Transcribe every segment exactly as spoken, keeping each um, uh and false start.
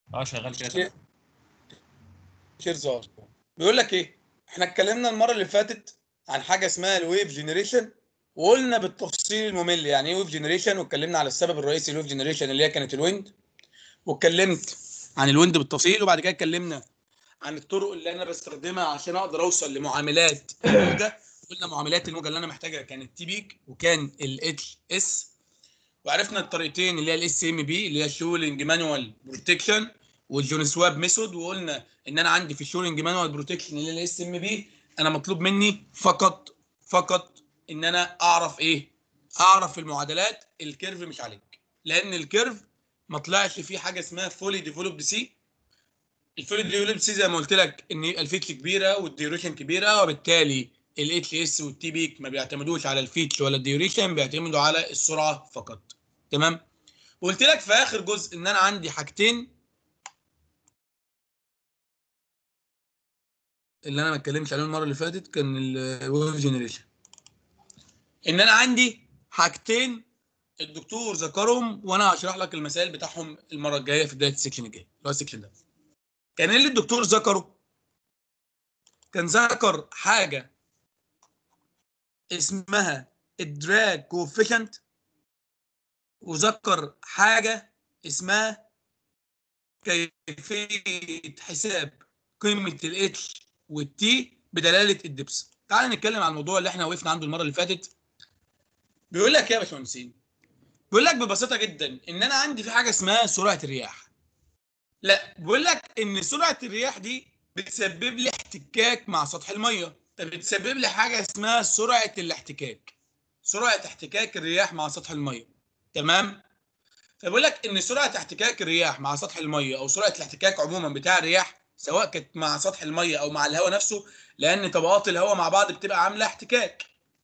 اه شغال كده شي- تمام. شير ظهر. بيقول لك ايه، احنا اتكلمنا المره اللي فاتت عن حاجه اسمها الويف جنريشن، وقلنا بالتفصيل الممل يعني ايه ويف جنريشن، واتكلمنا على السبب الرئيسي للويف جنريشن اللي هي كانت الويند، واتكلمت عن الويند بالتفصيل، وبعد كده اتكلمنا عن الطرق اللي انا بستخدمها عشان اقدر اوصل لمعاملات الموجه. قلنا معاملات الموجه اللي انا محتاجها كانت تي بيك وكان الاتش اس، وعرفنا الطريقتين اللي هي الاس ام بي اللي هي الشولينج مانوال بروتكشن والجون سواب ميثود. وقلنا ان انا عندي في الشولينج مانوال بروتكشن اللي هي الاس ام بي انا مطلوب مني فقط فقط ان انا اعرف ايه، اعرف المعادلات. الكيرف مش عليك، لان الكيرف ما طلعش فيه حاجه اسمها فولي ديفلوبد سي. الفولي ديفلوبد سي زي ما قلت لك ان الفيتش كبيره والديوريشن كبيره، وبالتالي الاتش اس والتي بيك ما بيعتمدوش على الفيتش ولا الديوريشن، بيعتمدوا على السرعه فقط. تمام. وقلت لك في اخر جزء ان انا عندي حاجتين اللي انا ما اتكلمتش عليهم المره اللي فاتت، كان الويف جنريشن. ان انا عندي حاجتين الدكتور ذكرهم، وانا هشرح لك المسائل بتاعهم المره الجايه في بدايه السكشن الجاي اللي هو السكشن ده. كان ايه اللي الدكتور ذكره؟ كان ذكر حاجه اسمها الدراج كوفيشنت، وذكر حاجه اسمها كيفيه حساب قيمه الاتش والتي بدلاله الدبس. تعال نتكلم عن الموضوع اللي احنا وقفنا عنده المره اللي فاتت. بيقول لك ايه يا باشمهندسين؟ بيقول لك ببساطه جدا ان انا عندي في حاجه اسمها سرعه الرياح. لا، بيقول لك ان سرعه الرياح دي بتسبب لي احتكاك مع سطح الميه، فبتسبب لي حاجه اسمها سرعه الاحتكاك، سرعه احتكاك الرياح مع سطح الميه. تمام. فبيقول لك ان سرعه احتكاك الرياح مع سطح الميه، او سرعه الاحتكاك عموما بتاع الرياح، سواء كانت مع سطح الميه او مع الهواء نفسه، لان طبقات الهواء مع بعض بتبقى عامله احتكاك،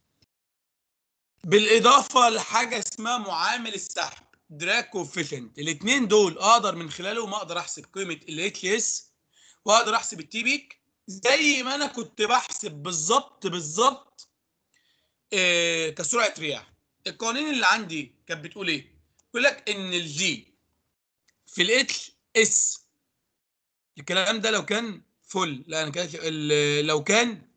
بالاضافه لحاجه اسمها معامل السحب دراج كوفيشنت. الاثنين دول اقدر من خلالهم اقدر احسب قيمه الاتش اس، واقدر احسب التي بيك زي ما انا كنت بحسب بالظبط بالظبط إيه كسرعه رياح. القوانين اللي عندي كانت بتقول ايه؟ بيقول لك ان الجي في الاتش اس، الكلام ده لو كان فل، لا انا كده لو كان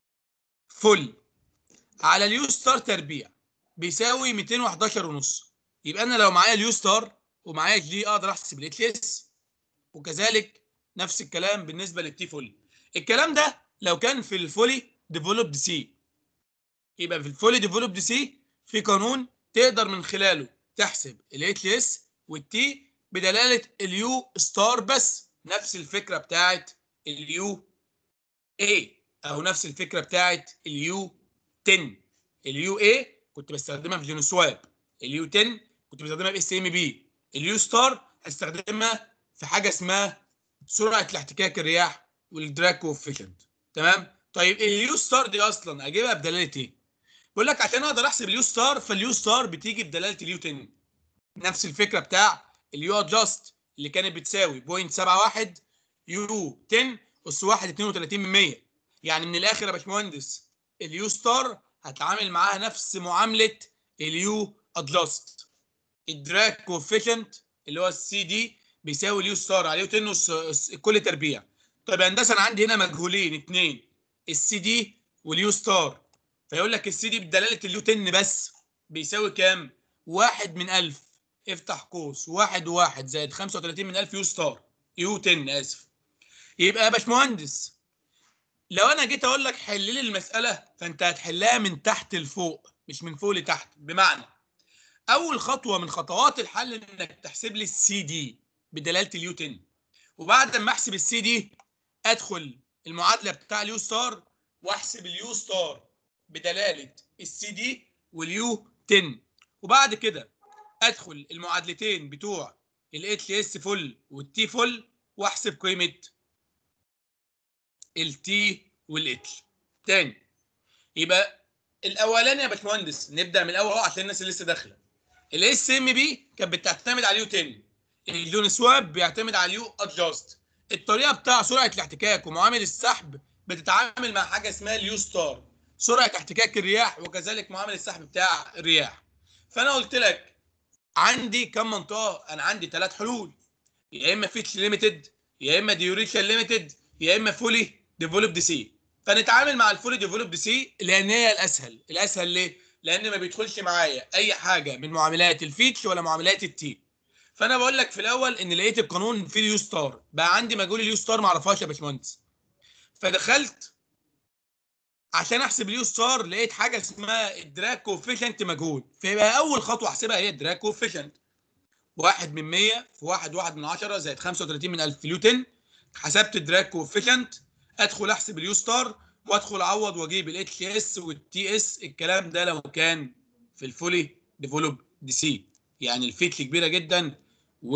فل على اليو ستار تربيع بيساوي مئتين وحداشر ونص. يبقى انا لو معايا اليو ستار ومعايا جي اقدر احسب الاتش اس، وكذلك نفس الكلام بالنسبه للتي فول. الكلام ده لو كان في الفولي ديفلوبد سي. يبقى في الفولي ديفلوبد سي في قانون تقدر من خلاله تحسب الاتش اس والتي بدلاله اليو ستار بس، نفس الفكره بتاعت اليو اي، او نفس الفكره بتاعت اليو عشرة. اليو اي كنت بستخدمها في جون سواب، اليو عشرة كنت بستخدمها في اس ام بي، اليو ستار هستخدمها في حاجه اسمها سرعه الاحتكاك الرياح والدراج كوفيشنت. تمام. طيب اليو ستار دي اصلا اجيبها بدلاله ايه؟ بيقول لك عشان اقدر احسب اليو ستار، فاليو ستار بتيجي بدلاله اليو عشرة، نفس الفكره بتاع اليو ادجاست اللي كانت بتساوي صفر فاصلة سبعة واحد يو عشرة اس واحد اتنين وتلاتين من مية. يعني من الاخر يا باشمهندس، اليو ستار هتعامل معاها نفس معامله اليو ادجاست. الدراج كوفيشنت اللي هو السي دي بيساوي اليو ستار على اليو عشرة اس كل تربيع. طيب يا هندسه انا عندي هنا مجهولين اثنين، السي دي واليو ستار. فيقول لك السي دي بدلاله اليو عشرة بس بيساوي كام؟ واحد من ألف، افتح قوس واحد وواحد زائد خمسة وتلاتين من ألف يو ستار، يو عشرة اسف. يبقى يا باشمهندس لو انا جيت اقول لك حل لي المساله، فانت هتحلها من تحت لفوق مش من فوق لتحت. بمعنى اول خطوه من خطوات الحل انك تحسب لي السي دي بدلاله اليو عشرة، وبعد ما احسب السي دي ادخل المعادله بتاع اليو ستار واحسب اليو ستار بدلاله السي دي واليو عشرة، وبعد كده ادخل المعادلتين بتوع الاتش اس فل والتي فل واحسب قيمه التي والاتش تاني. يبقى الاولاني يا باشمهندس نبدا من الاول عشان الناس اللي لسه داخله. الاس ام بي كانت بتعتمد على اليو عشرة، الجون سواب بيعتمد على اليو ادجاست. الطريقه بتاع سرعه الاحتكاك ومعامل السحب بتتعامل مع حاجه اسمها اليو ستار، سرعه احتكاك الرياح، وكذلك معامل السحب بتاع الرياح. فانا قلت لك عندي كم منطقه؟ انا عندي ثلاث حلول. يا اما فيتش ليميتد، يا اما ديوريشن ليميتد، يا اما فولي ديفلوبد سي. فنتعامل مع الفولي ديفلوبد سي لان هي الاسهل. الاسهل ليه؟ لان ما بيدخلش معايا اي حاجه من معاملات الفيتش ولا معاملات التي. فانا بقول لك في الاول ان لقيت القانون في اليو ستار، بقى عندي مجهول اليو ستار ما اعرفهاش يا باشمهندس. فدخلت عشان احسب اليو ستار، لقيت حاجه اسمها الدراج كوفيشنت مجهول، فيبقى اول خطوه احسبها هي الدراج كوفيشنت. واحد من مية في واحد واحد من عشرة زائد خمسة وتلاتين من ألف في اليو عشرة. حسبت الدراج كوفيشنت، ادخل احسب اليو ستار وادخل اعوض واجيب الاتش اس والتي اس. الكلام ده لو كان في الفولي ديفلوب دي سي، يعني الفيتش كبيره جدا و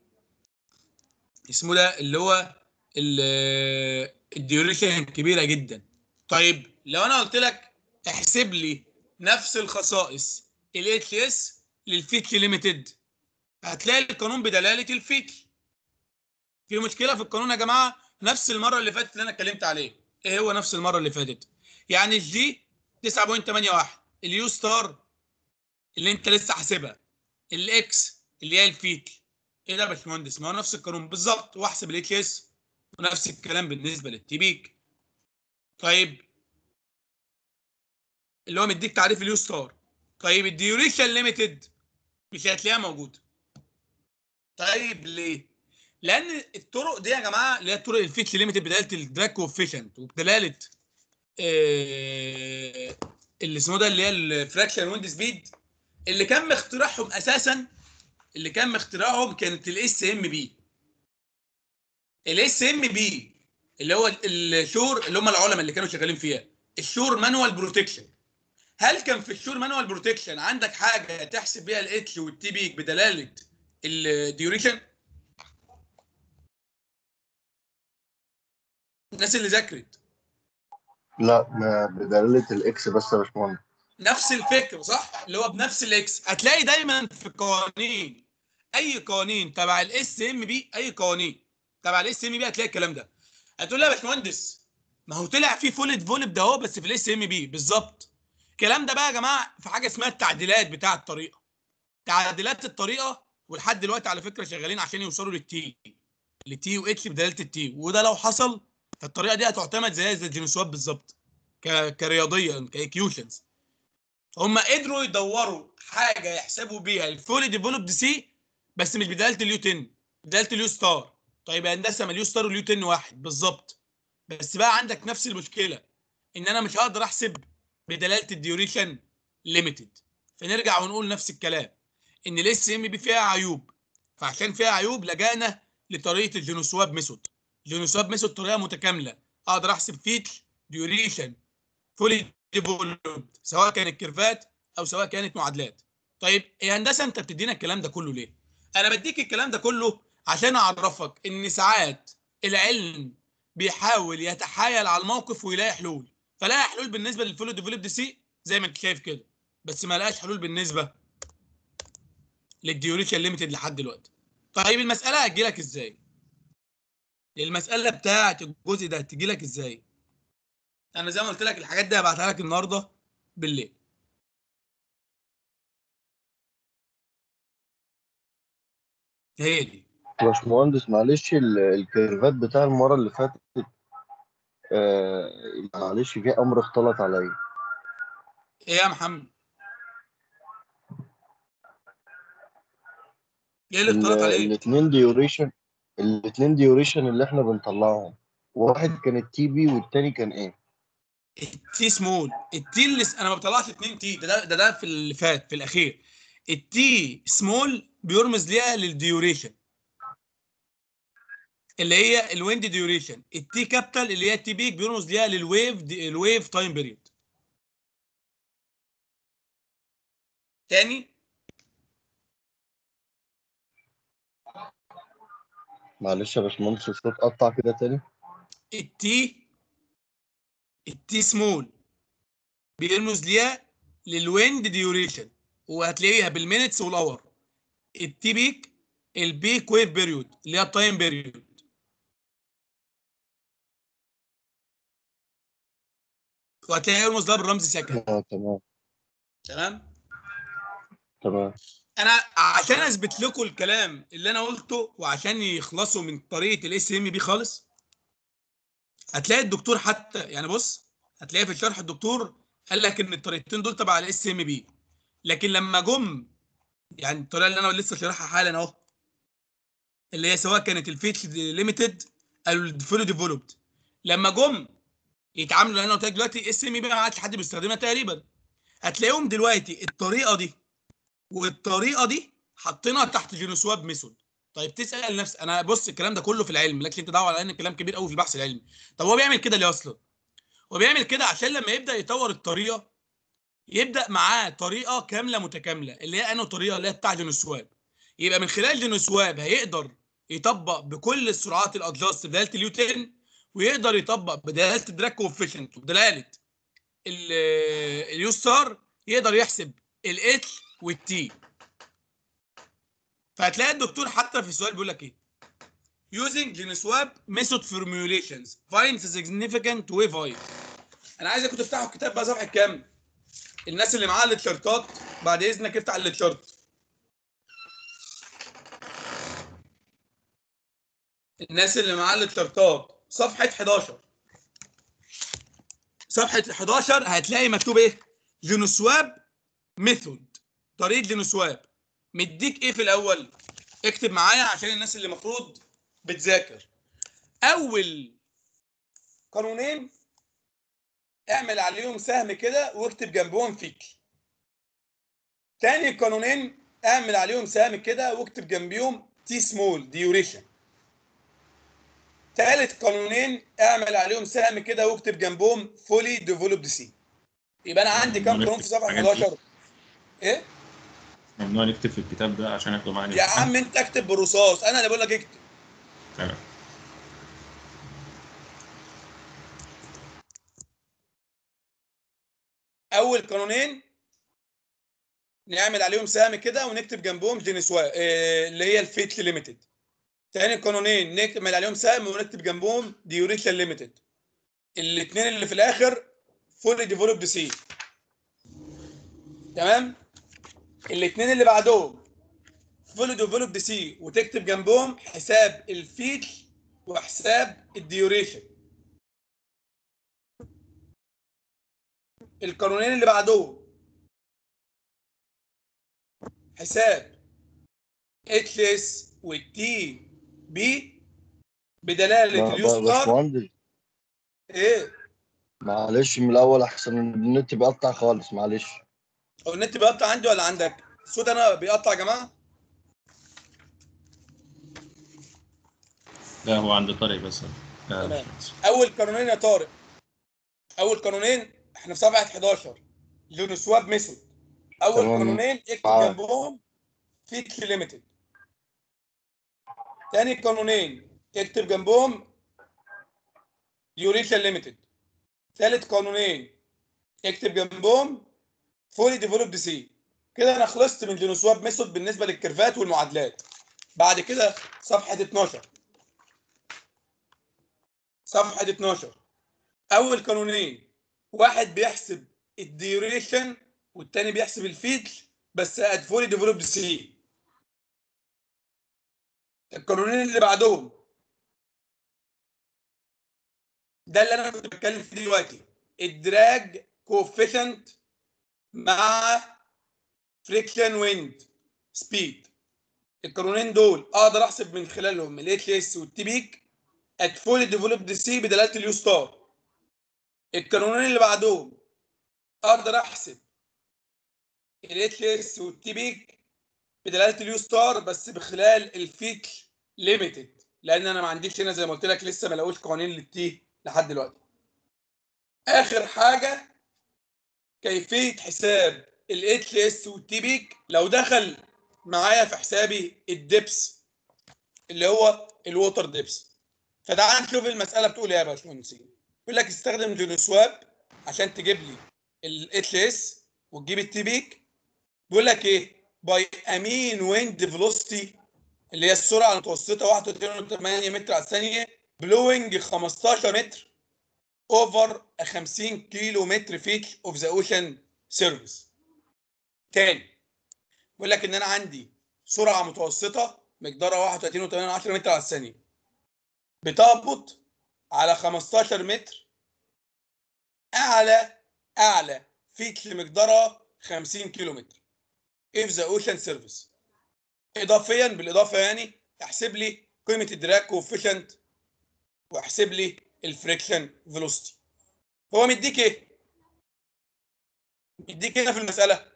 اسمه ده اللي هو الديوريشن كبيره جدا. طيب لو انا قلت لك احسب لي نفس الخصائص الاتش اس للفيتش ليميتد، هتلاقي القانون بدلاله الفيتش. في مشكله في القانون يا جماعه، نفس المره اللي فاتت اللي انا اتكلمت عليه. ايه هو نفس المره اللي فاتت؟ يعني الجي تسعة فاصلة تمانية واحد، اليو ستار اللي انت لسه حاسبها، الاكس اللي هي الفيتش. ايه ده يا باشمهندس؟ ما هو نفس القانون بالظبط، واحسب الاتش اس ونفس الكلام بالنسبه للتي بيك. طيب اللي هو مديك تعريف اليو ستار. طيب الديوريشن ليميتد مش هتلاقيها موجوده. طيب ليه؟ لان الطرق دي يا جماعه اللي هي الطرق الفيتش ليميتد بدلاله الدراج كوفيشنت وبدلاله آه اللي اسمه ده اللي هي الفراكشن ويند سبيد، اللي كان مخترعهم اساسا، اللي كان مخترعهم كانت الاس ام بي. الاس ام بي اللي هو الشور، اللي هم العلماء اللي كانوا شغالين فيها الشور مانوال بروتكشن. هل كان في الشور مانوال بروتكشن عندك حاجه تحسب بيها الاتش والتي بيك بدلاله الديوريشن؟ الناس اللي ذاكرت لا، ما بدلالة الاكس بس يا باشمهندس. نفس الفكره صح، اللي هو بنفس الاكس. هتلاقي دايما في القوانين، اي قوانين تبع الاس ام بي، اي قوانين تبع الاس ام بي هتلاقي الكلام ده. هتقول لي يا باشمهندس ما هو طلع في فولد فولب ده هو بس في الاس ام بي بالظبط. الكلام ده بقى يا جماعه في حاجه اسمها التعديلات بتاع الطريقه. تعديلات الطريقه، ولحد دلوقتي على فكره شغالين عشان يوصلوا للتي، للتي واتش بدلاله التي. وده لو حصل فالطريقه دي هتعتمد زي زي الجينوسواب بالظبط، كرياضيا كايكيوشنز. هم قدروا يدوروا حاجه يحسبوا بيها الفولي ديفلوبد سي، بس مش بدلاله اليو عشرة، بدلاله اليو ستار. طيب يا هندسه ما اليو ستار واليو عشرة واحد بالظبط، بس بقى عندك نفس المشكله ان انا مش هقدر احسب بدلاله الديوريشن ليميتد. فنرجع ونقول نفس الكلام، ان الاس ام بي فيها عيوب. فعشان فيها عيوب لجانا لطريقه الجينوسواب ميثود. الجينوسواب ميثود طريقه متكامله، اقدر احسب فيتش، ديوريشن، فولي ديفلوبد، سواء كانت كيرفات او سواء كانت معادلات. طيب يا هندسه انت بتدينا الكلام ده كله ليه؟ انا بديك الكلام ده كله عشان اعرفك ان ساعات العلم بيحاول يتحايل على الموقف ويلاقي حلول. فلاقي حلول بالنسبه للفولو ديفلوبد سي زي ما انت شايف كده، بس ما لقاش حلول بالنسبه للديوريشن ليميتد لحد دلوقتي. طيب المساله هتجي لك ازاي؟ المساله بتاعت الجزء ده هتجي لك ازاي؟ انا زي ما قلت لك الحاجات دي هبعتها لك النهارده بالليل. هي دي. يا باشمهندس معلش، ال- الكيرفات بتاع المرة اللي فاتت، آه معلش في أمر اختلط عليا. ايه يا محمد؟ ايه اللي ال- اختلط عليك؟ الاتنين ديوريشن الاتنين ديوريشن اللي احنا بنطلعهم، واحد كان التي بي والتاني كان ايه؟ التي سمول. التي اللي س... انا ما بطلعش اتنين تي، ده ده ده, ده في اللي فات في الاخير. التي سمول بيرمز ليها للديوريشن اللي هي الويند ديوريشن. التي كابيتال اللي هي التي بيك بيرمز ليها للويف دي... الويف تايم بيريود. تاني. معلش يا باشمهندس الصوت قطع كده تاني. التي التي سمول بيرمز ليها للويند ديوريشن، وهتلاقيها بالمينتس والاور. التي بيك البيك ويف بيريود اللي هي التايم بيريود، وهتلاقيها يرمز لها بالرمز سكند. اه، تمام. تمام. تمام. انا عشان اثبت لكم الكلام اللي انا قلته وعشان يخلصوا من طريقه الاس ام بي خالص، هتلاقي الدكتور حتى يعني بص، هتلاقي في الشرح الدكتور قال لك ان الطريقتين دول تبع الاس ام بي، لكن لما جم يعني الطريقه اللي انا لسه شارحها حالا اهو، اللي هي سواء كانت الفيتش ليميتد او الفولو ديفلوبد، لما جم يتعاملوا، انا قلت لك دلوقتي اس ام بي ما عادش حد بيستخدمها تقريبا، هتلاقيهم دلوقتي الطريقه دي والطريقه دي حاطينها تحت جينوسواب ميثود. طيب تسال نفسك، انا بص الكلام ده كله في العلم، مالكش انت دعوه على ان الكلام كبير قوي في البحث العلمي. طب هو بيعمل كده ليه اصلا؟ هو بيعمل كده عشان لما يبدا يطور الطريقه يبدا معاه طريقه كامله متكامله، اللي هي انه طريقه اللي هي بتاع جينوسواب، يبقى من خلال جينوسواب هيقدر يطبق بكل السرعات الادجاست بدلاله اليو عشرة، ويقدر يطبق بدلاله الدراج كوفيشنت وبدلاله اليو ستار، يقدر يحسب الاتش والتي. فهتلاقي الدكتور حتى في السؤال بيقول لك ايه؟ using GeneSwap method formulations find the significant wave height. انا عايزكم تفتحوا الكتاب بقى صفحه كام؟ الناس اللي معاها التشارتات بعد اذنك افتح التشارت. الناس اللي معاها التشارتات صفحه حداشر. صفحه حداشر هتلاقي مكتوب ايه؟ جينوسواب ميثود، طريقه جينوسواب. مديك ايه في الاول؟ اكتب معايا عشان الناس اللي المفروض بتذاكر. اول قانونين اعمل عليهم سهم كده واكتب جنبهم فيك. تاني قانونين اعمل عليهم سهم كده واكتب جنبيهم تي سمول ديوريشن. تالت قانونين اعمل عليهم سهم كده واكتب جنبهم فولي ديفلوبد سي. يبقى انا عندي كام قانون في صفحه حداشر؟ ايه؟ ممنوع نكتب في الكتاب ده عشان ياخدوا معانا يا عم انت اكتب بالرصاص، انا اللي بقول لك اكتب. تمام. اول قانونين نعمل عليهم سهم كده ونكتب جنبهم جينيسوا إيه اللي هي الفيت ليميتد. تاني قانونين نعمل عليهم سهم ونكتب جنبهم ديوريشن ليميتد. الاثنين اللي في الاخر فولي ديفلوبد سي. تمام؟ الاثنين اللي بعدهم فولي ديفلوبد سي وتكتب جنبهم حساب الفيت وحساب الديوريشن. القانونين اللي بعدهم حساب اتش اس والتي بي بدلاله اليو ستار. باشمهندس ايه؟ معلش من الاول احسن، النت بيقطع خالص معلش. هو النت بيقطع عندي ولا عندك؟ الصوت انا بيقطع يا جماعه؟ لا هو عند طارق بس. تمام. اول قانونين يا طارق، اول قانونين احنا في صفحه حداشر جينوسواب ميثود. اول تمام. قانونين اكتب معاك. جنبهم فيت ليميتد. تاني قانونين اكتب جنبهم ديوريشن ليميتد. ثالث قانونين اكتب جنبهم فولي ديفلوبد سي. كده انا خلصت من جينوسواب ميثود بالنسبه للكيرفات والمعادلات. بعد كده صفحه اتناشر. صفحه اتناشر اول قانونين، واحد بيحسب الديوريشن والتاني بيحسب الفيتش بس ات فولي ديفلوبد سي. القانونين اللي بعدهم ده اللي انا كنت بتكلم فيه دلوقتي، الدراج كوفيشنت مع فريكشن ويند سبيد. القانونين دول اقدر احسب من خلالهم الاتش اس والتي بيك ات فولي ديفلوبد سي بدلاله اليو ستار. القانونين اللي بعدهم اقدر احسب الاتش اس والتي بيك بدلاله اليو ستار بس بخلال الفيتش ليميتد، لان انا ما عنديش هنا زي ما قلت لك لسه ما لقوش قوانين للتي لحد دلوقتي. اخر حاجه كيفيه حساب الاتش اس والتي بيك لو دخل معايا في حسابي الدبس اللي هو الووتر دبس. فتعال نشوف المساله بتقول ايه يا باشمهندسين. بيقول لك استخدم جينوسواب عشان تجيب لي الاتش اس وتجيب التي بيك. بيقول لك ايه؟ باي امين ويند فيلوسيتي اللي هي السرعه المتوسطه واحد فاصلة اتنين وتمانية متر على الثانيه بلوينج خمستاشر متر اوفر خمسين كيلو متر فيت اوف ذا اوشن سيرفيس. تاني بيقول لك ان انا عندي سرعه متوسطه مقدارها واحد وثلاثين فاصلة ثمانية متر على الثانيه بتهبط على خمستاشر متر اعلى اعلى فيك لمقدارها خمسين كيلو متر if the ocean surface. اضافيا بالاضافه يعني احسب لي قيمه الدراج كوفيشنت واحسب لي الفريكشن فيلوسيتي. هو مديك ايه؟ مديك هنا في المساله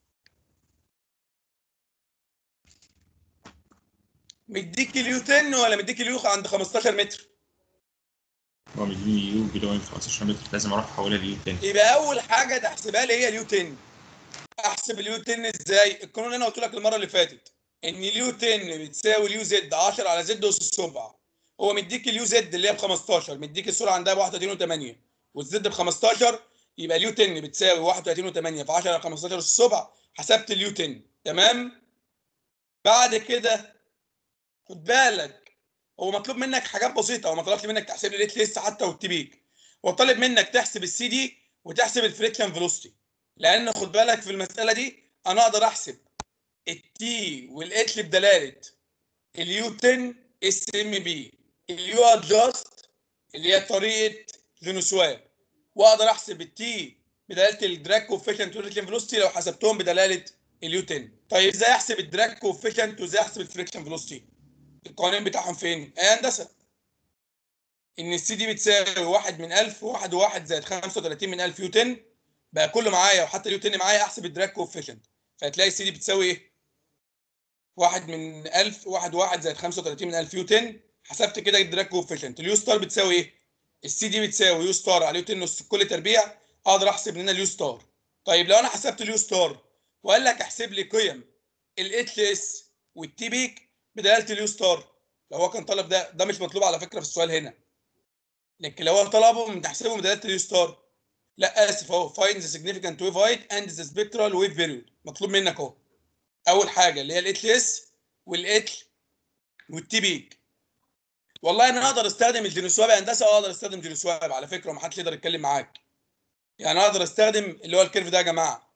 مديك اليو عشرة ولا مديك اليو عند خمستاشر متر؟ هو مديني يو بيلو خمستاشر متر، لازم اروح احولها ليو تاني. يبقى اول حاجه تحسبها لي هي اليو عشرة. احسب اليو عشرة ازاي؟ القانون اللي انا قلت لك المره اللي فاتت ان اليو عشرة بتساوي اليو زد عشرة على زد اس السبعه. هو مديك اليو زد اللي هي ب خمستاشر، مديك السرعه عندها ب واحد وثلاثين فاصلة ثمانية والزد ب خمستاشر، يبقى اليو عشرة بتساوي واحد وثلاثين فاصلة ثمانية في عشرة على خمستاشر اس السبعه. حسبت اليو عشرة تمام. بعد كده خد بالك هو مطلوب منك حاجات بسيطه، هو ما طلبش منك تحسب لي الاتش اس حتى والتي بيك، هو طالب منك تحسب السي دي وتحسب الفريكشن فيلوسيتي. لان خد بالك في المساله دي انا اقدر احسب التي والاتش بدلاله اليو عشرة اس ام بي اليو ادجاست اللي هي طريقه لينوسواب، واقدر احسب التي بدلاله الدراج كوفيشنت والفريكشن فيلوسيتي لو حسبتهم بدلاله اليو عشرة. طيب ازاي احسب الدراج كوفيشنت وازاي احسب الفريكشن فيلوسيتي؟ القوانين بتاعهم فين؟ ايه هندسه؟ ان السي دي بتساوي واحد من ألف وواحد وواحد زائد خمسة وثلاثين من ألف يو عشرة، بقى كله معايا وحتى اليو عشرة معايا احسب الدراج كوفيشنت، فهتلاقي السي دي بتساوي ايه؟ واحد من ألف واحد وواحد زائد خمسة وثلاثين من ألف يو عشرة. حسبت كده الدراج كوفيشنت. اليو ستار بتساوي ايه؟ السي دي بتساوي يو ستار على يو عشرة نص كل تربيع، اقدر احسب هنا اليو ستار. طيب لو انا حسبت اليو ستار وقال لك احسب لي قيم الاتش اس والتي بيك بدلاله اليو ستار، لو هو كان طلب ده ده مش مطلوب على فكره في السؤال هنا، لكن لو هو طلبهم تحسبهم بدلاله اليو ستار، لا اسف اهو find the significant wave height and the spectral wave period مطلوب منك اهو. اول حاجه اللي هي الاتش اس والاتش والتي بيك. والله انا اقدر استخدم الجينوسواب يا هندسه، اقدر استخدم جينوسواب على فكره ومحدش يقدر يتكلم معاك. يعني اقدر استخدم اللي هو الكيرف ده يا جماعه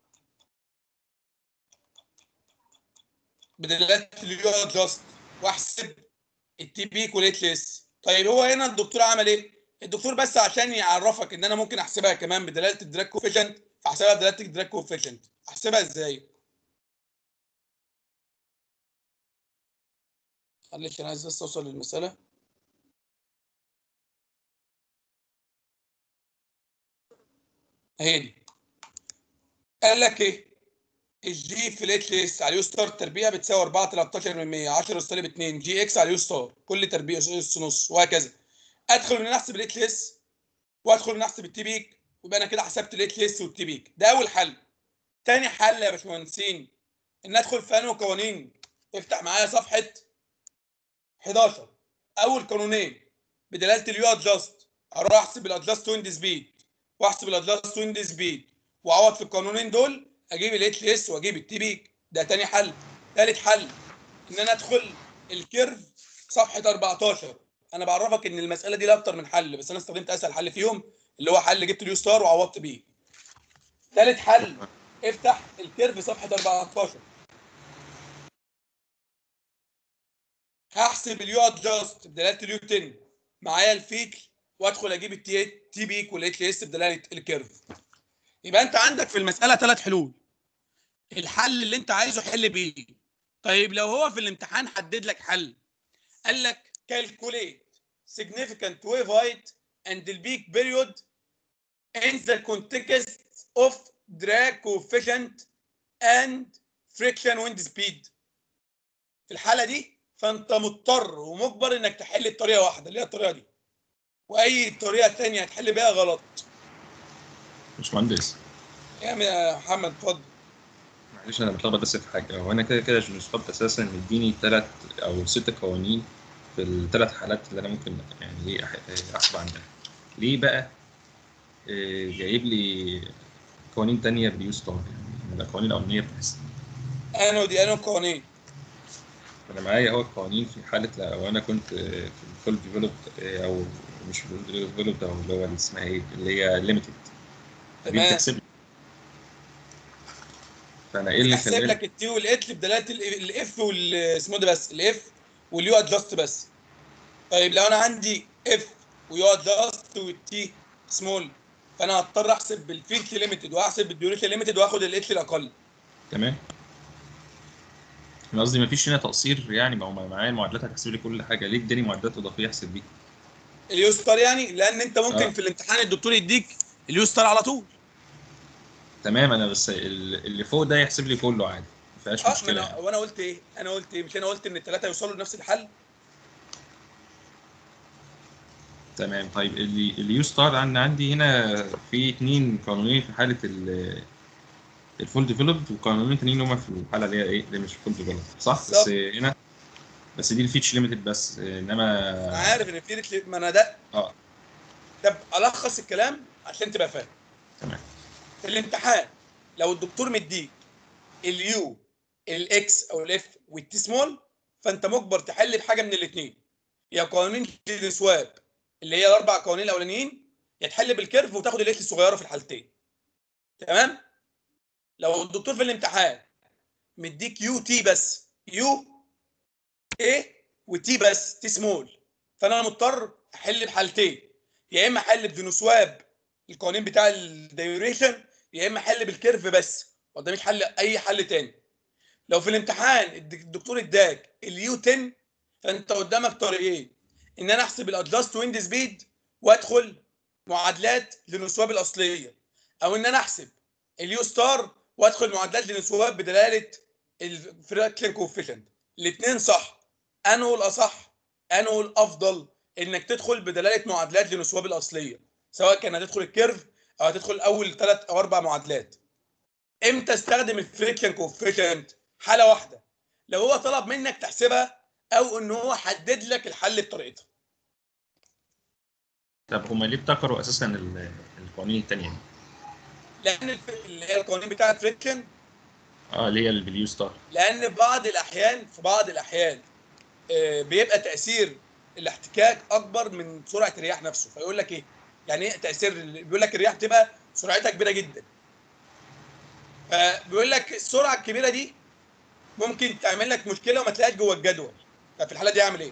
بدلاله اليو ادجاست واحسب التي بيك والاتش اس. طيب هو هنا الدكتور عمل ايه؟ الدكتور بس عشان يعرفك ان انا ممكن احسبها كمان بدلاله الدراج كوفيشنت، فاحسبها بدلاله الدراج كوفيشنت. احسبها ازاي؟ معلش انا عايز بس اوصل للمساله. هي دي. قال لك ايه؟ الجي في الاتش اس على يو ستار تربيع بتساوي أربعة تلتاشر من مية عشرة سالب اتنين جي اكس على يو ستار كل تربيع اس نص وهكذا. ادخل من احسب الاتش اس وادخل من احسب التي بيك ويبقى انا كده حسبت الاتش اس والتي بيك. ده اول حل. تاني حل يا باشمهندسين ان ادخل في انو قوانين. افتح معايا صفحه حداشر. اول قانونين بدلاله اليو ادجاست اروح احسب الادجاست ويند سبيد واحسب الادجاست ويند سبيد واعوض في القانونين دول اجيب الاتش اس واجيب التي بيك. ده تاني حل. تالت حل ان انا ادخل الكيرف صفحه أربعتاشر. انا بعرفك ان المساله دي لها اكتر من حل بس انا استخدمت اسهل حل فيهم اللي هو حل جبت اليو ستار وعوضت بيه. تالت حل افتح الكيرف صفحه أربعتاشر. هحسب اليو ادجاست بدلاله اليو عشرة معايا الفيك وادخل اجيب التي تي بيك والاتش اس بدلاله الكيرف. يبقى انت عندك في المساله ثلاث حلول. الحل اللي انت عايزه حل بيه. طيب لو هو في الامتحان حدد لك حل قال لك calculate significant wave height and the peak period in the context of drag coefficient and friction wind speed. في الحاله دي فانت مضطر ومجبر انك تحل بطريقه واحده اللي هي الطريقه دي، واي طريقه ثانيه هتحل بيها غلط. باشمهندس يا محمد اتفضل. معلش انا بتلخبط بس في حاجه. هو انا كده كده جينوسكوب اساسا مديني ثلاث او ست قوانين في الثلاث حالات اللي انا ممكن يعني ايه أح- احسب عنها. ليه بقى آه، جايب لي قوانين تانية باليو ستار؟ يعني القوانين الاولانيه بتحس انا ودي انا قوانين. انا معايا هو القوانين في حاله لو انا كنت في الفول ديفلوبد او مش فول ديفلوبد او اللي هو اللي اسمها ايه اللي هي ليميتد، دي تمام. بتحسب لي. فانا ايه اللي احسب خلاني لك التي والاتل بدلاله الاف والاسمه ده بس الاف واليو ادجاست بس. طيب لو انا عندي اف ويو ادجاست والتي سمول، فانا هضطر احسب بالفيلد ليميتد واحسب بالديوريشن ليميتد واخد الاتل الاقل. تمام. انا قصدي مفيش هنا تقصير يعني، ما هو معايا المعادلات هتحسب لي كل حاجه، ليه اداني معادلات اضافيه احسب بيها؟ اليو ستار يعني، لان انت ممكن آه. في الامتحان الدكتور يديك اليو ستار على طول. تمام. انا بس ال- اللي فوق ده يحسب لي كله عادي، ما فيهاش اه ما مشكله انا يعني. وانا قلت ايه؟ انا قلت ايه؟ مش انا قلت ان الثلاثه يوصلوا لنفس الحل؟ تمام. طيب اللي اليو ستار عندي عندي هنا في اتنين قانونين في حاله ال- الفول ديفلوبد، وقانونين تانيين هم في الحاله اللي هي ايه اللي مش فول ديفلوبد، صح؟ بس بالظبط. هنا بس دي الفيتش ليميتد بس، انما انا عارف ان في، ما انا ده اه طب الخص الكلام عشان تبقى فاهم. تمام. في الامتحان لو الدكتور مديك اليو الاكس او الاف والتي سمول، فانت مجبر تحل بحاجه من الاثنين، يا قوانين السواب اللي هي الاربع قوانين الاولانيين، يا تحل بالكيرف وتاخد الاكس الصغيره في الحالتين. تمام. لو الدكتور في الامتحان مديك يو تي بس، يو ايه وتي بس تي سمول، فانا مضطر احل بحالتين، يا اما احل بدينوسواب القوانين بتاع الدايوريشن، يا اما احل بالكيرف بس، ما قداميش حل اي حل تاني. لو في الامتحان الدكتور اداك اليو عشرة، فانت قدامك طريقين، ان انا احسب الادجاست ويند سبيد وادخل معادلات لنسواب الاصليه، او ان انا احسب اليو ستار وادخل معادلات لنسواب بدلاله الفراكشن كوفيشنت. الاثنين صح. انه الاصح، انه الافضل انك تدخل بدلاله معادلات لنسواب الاصليه، سواء كان هتدخل الكيرف او هتدخل اول ثلاث او اربع معادلات. امتى استخدم الفريكشن كوفيشنت؟ حاله واحده، لو هو طلب منك تحسبها او ان هو حدد لك الحل بطريقتها. طب هما ليه ابتكروا اساسا ال- القوانين التانيه دي؟ لان الف- اللي هي القوانين بتاعه الفريكشن، اه اللي هي الفاليو ستار. لان في بعض الاحيان في بعض الاحيان آه، بيبقى تاثير الاحتكاك اكبر من سرعه الرياح نفسه. فيقول لك ايه يعني ايه تاثير ال- بيقول لك الرياح بتبقى سرعتها كبيره جدا، فبيقول لك السرعه الكبيره دي ممكن تعمل لك مشكله وما تلاقيش جوه الجدول. ففي الحاله دي اعمل ايه؟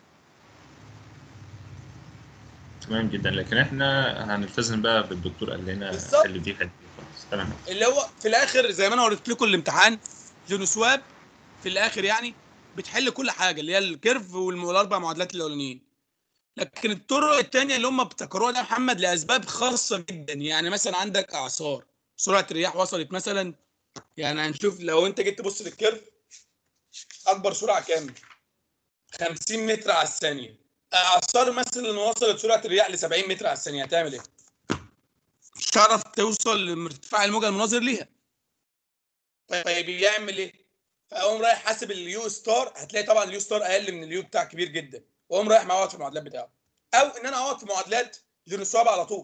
تمام جدا. لكن احنا هنلتزم بقى بالدكتور قال لنا بالظبط. حل دي حل دي خلاص. تمام. اللي هو في الاخر زي ما انا وريت لكم الامتحان جونوسواب في الاخر يعني بتحل كل حاجه اللي هي الكيرف والاربع معادلات الاولانيين. لكن الطرق الثانيه اللي هم ابتكروها ده يا محمد لاسباب خاصه جدا، يعني مثلا عندك اعصار سرعه الرياح وصلت مثلا، يعني هنشوف لو انت جيت تبص للكيرف اكبر سرعه كام؟ خمسين متر على الثانيه. اعصار مثلا وصلت سرعه الرياح ل سبعين متر على الثانيه، هتعمل ايه؟ مش هتعرف توصل لارتفاع الموجه المناظر ليها. طيب يعمل ايه؟ فاقوم رايح حاسب اليو ستار، هتلاقي طبعا اليو ستار اقل من اليو بتاع كبير جدا، واقوم رايح معوض في المعادلات بتاعه، او ان انا اقعد في معادلات جونوسواب على طول.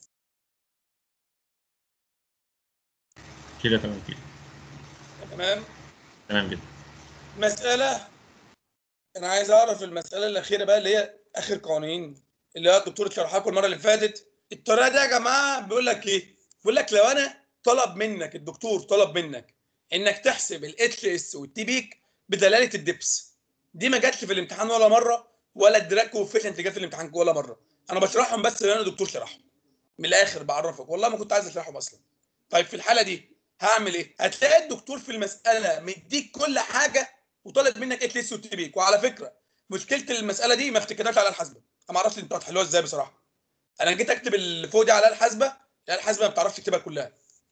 كده تمام كده. تمام. تمام جدا. مساله انا عايز اعرف المساله الاخيره بقى اللي هي اخر قوانين اللي هي الدكتور شرحها لكم المره اللي فاتت. الطريقه دي يا جماعه بيقول لك ايه؟ بيقول لك لو انا طلب منك الدكتور طلب منك انك تحسب الاتش اس والتي بيك بدلاله الدبس، دي ما جاتش في الامتحان ولا مره، ولا الدراك كوفيشنت جت في الامتحان ولا مره. انا بشرحهم بس لان الدكتور شرحهم. من الاخر بعرفك والله ما كنت عايز اشرحهم اصلا. طيب في الحاله دي هعمل ايه؟ هتلاقي الدكتور في المساله مديك كل حاجه وطالب منك اتش اس والتي بيك. وعلى فكره مشكله المساله دي ما افتكرناش على الحاسبه، انا ما اعرفش انتوا هتحلوها ازاي بصراحه. انا جيت اكتب اللي فوق دي على الحاسبه، الاله الحاسبه ما بتعرفش تكتبها كلها.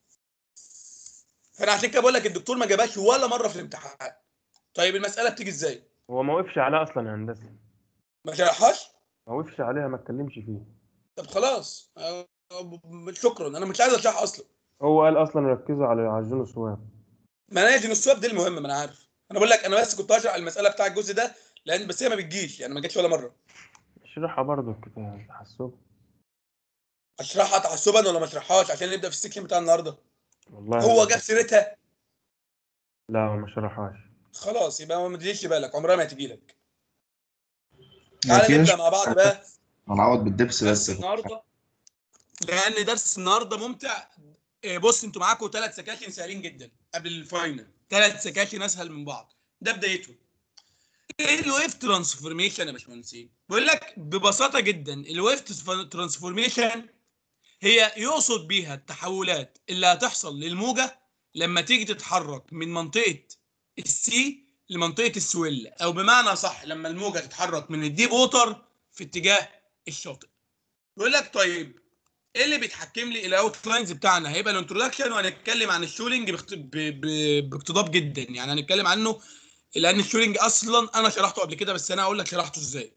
فانا عشان كده بقول لك الدكتور ما جابهاش ولا مره في الامتحان. طيب المساله بتيجي ازاي؟ هو ما وقفش عليها اصلا يا هندسه، ما شرحهاش؟ ما وقفش عليها، ما اتكلمش فيه. طب خلاص أه، شكرا، انا مش عايز اشرح اصلا. هو قال اصلا ركزوا على على الجون السواب. مناهج السواب دي المهمه، ما انا عارف. انا بقول لك انا بس كنت هشرح المساله بتاع الجزء ده، لان بس هي ما بتجيش يعني، ما جاتش ولا مره. اشرحها برضه كده تحسب. اشرحها تعصبا ولا ما اشرحهاش عشان نبدا في السكشن بتاع النهارده؟ والله هو هندسة. جاب سيرتها؟ لا ما شرحهاش. خلاص يبقى ما تجيش بالك، عمرها ما هتجي لك. ما تعالى فيهاش. نبدا مع بعض بقى هنعوض بالدبس درس بس. النهارده، لان درس النهارده ممتع. آه، بص انتوا معاكم ثلاث سكاشن سهلين جدا قبل الفاينل، ثلاث سكاشن اسهل من بعض، ده بدايتهم. ايه الويف ترانسفورميشن يا باشمهندسين؟ بيقول لك ببساطه جدا الويف ترانسفورميشن هي يقصد بيها التحولات اللي هتحصل للموجه لما تيجي تتحرك من منطقه السي لمنطقه السويل، او بمعنى صح لما الموجه تتحرك من الديب ووتر في اتجاه الشاطئ. بيقول لك طيب ايه اللي بيتحكم لي؟ الاوت لاينز بتاعنا هيبقى الانترودكشن، وهنتكلم عن الشولينج باخت- ب- ب- باقتضاب جدا، يعني هنتكلم عنه لان الشولينج اصلا انا شرحته قبل كده، بس انا هقول لك شرحته ازاي.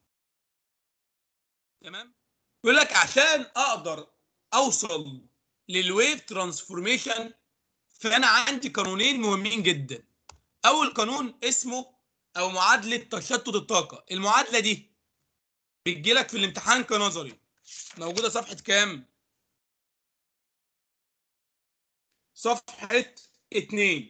تمام. بيقول لك عشان اقدر اوصل للويف ترانسفورميشن فانا عندي قانونين مهمين جدا. اول قانون اسمه او معادله تشتت الطاقه. المعادله دي بتجي لك في الامتحان كنظري، موجوده صفحه كام؟ صفحه اتنين.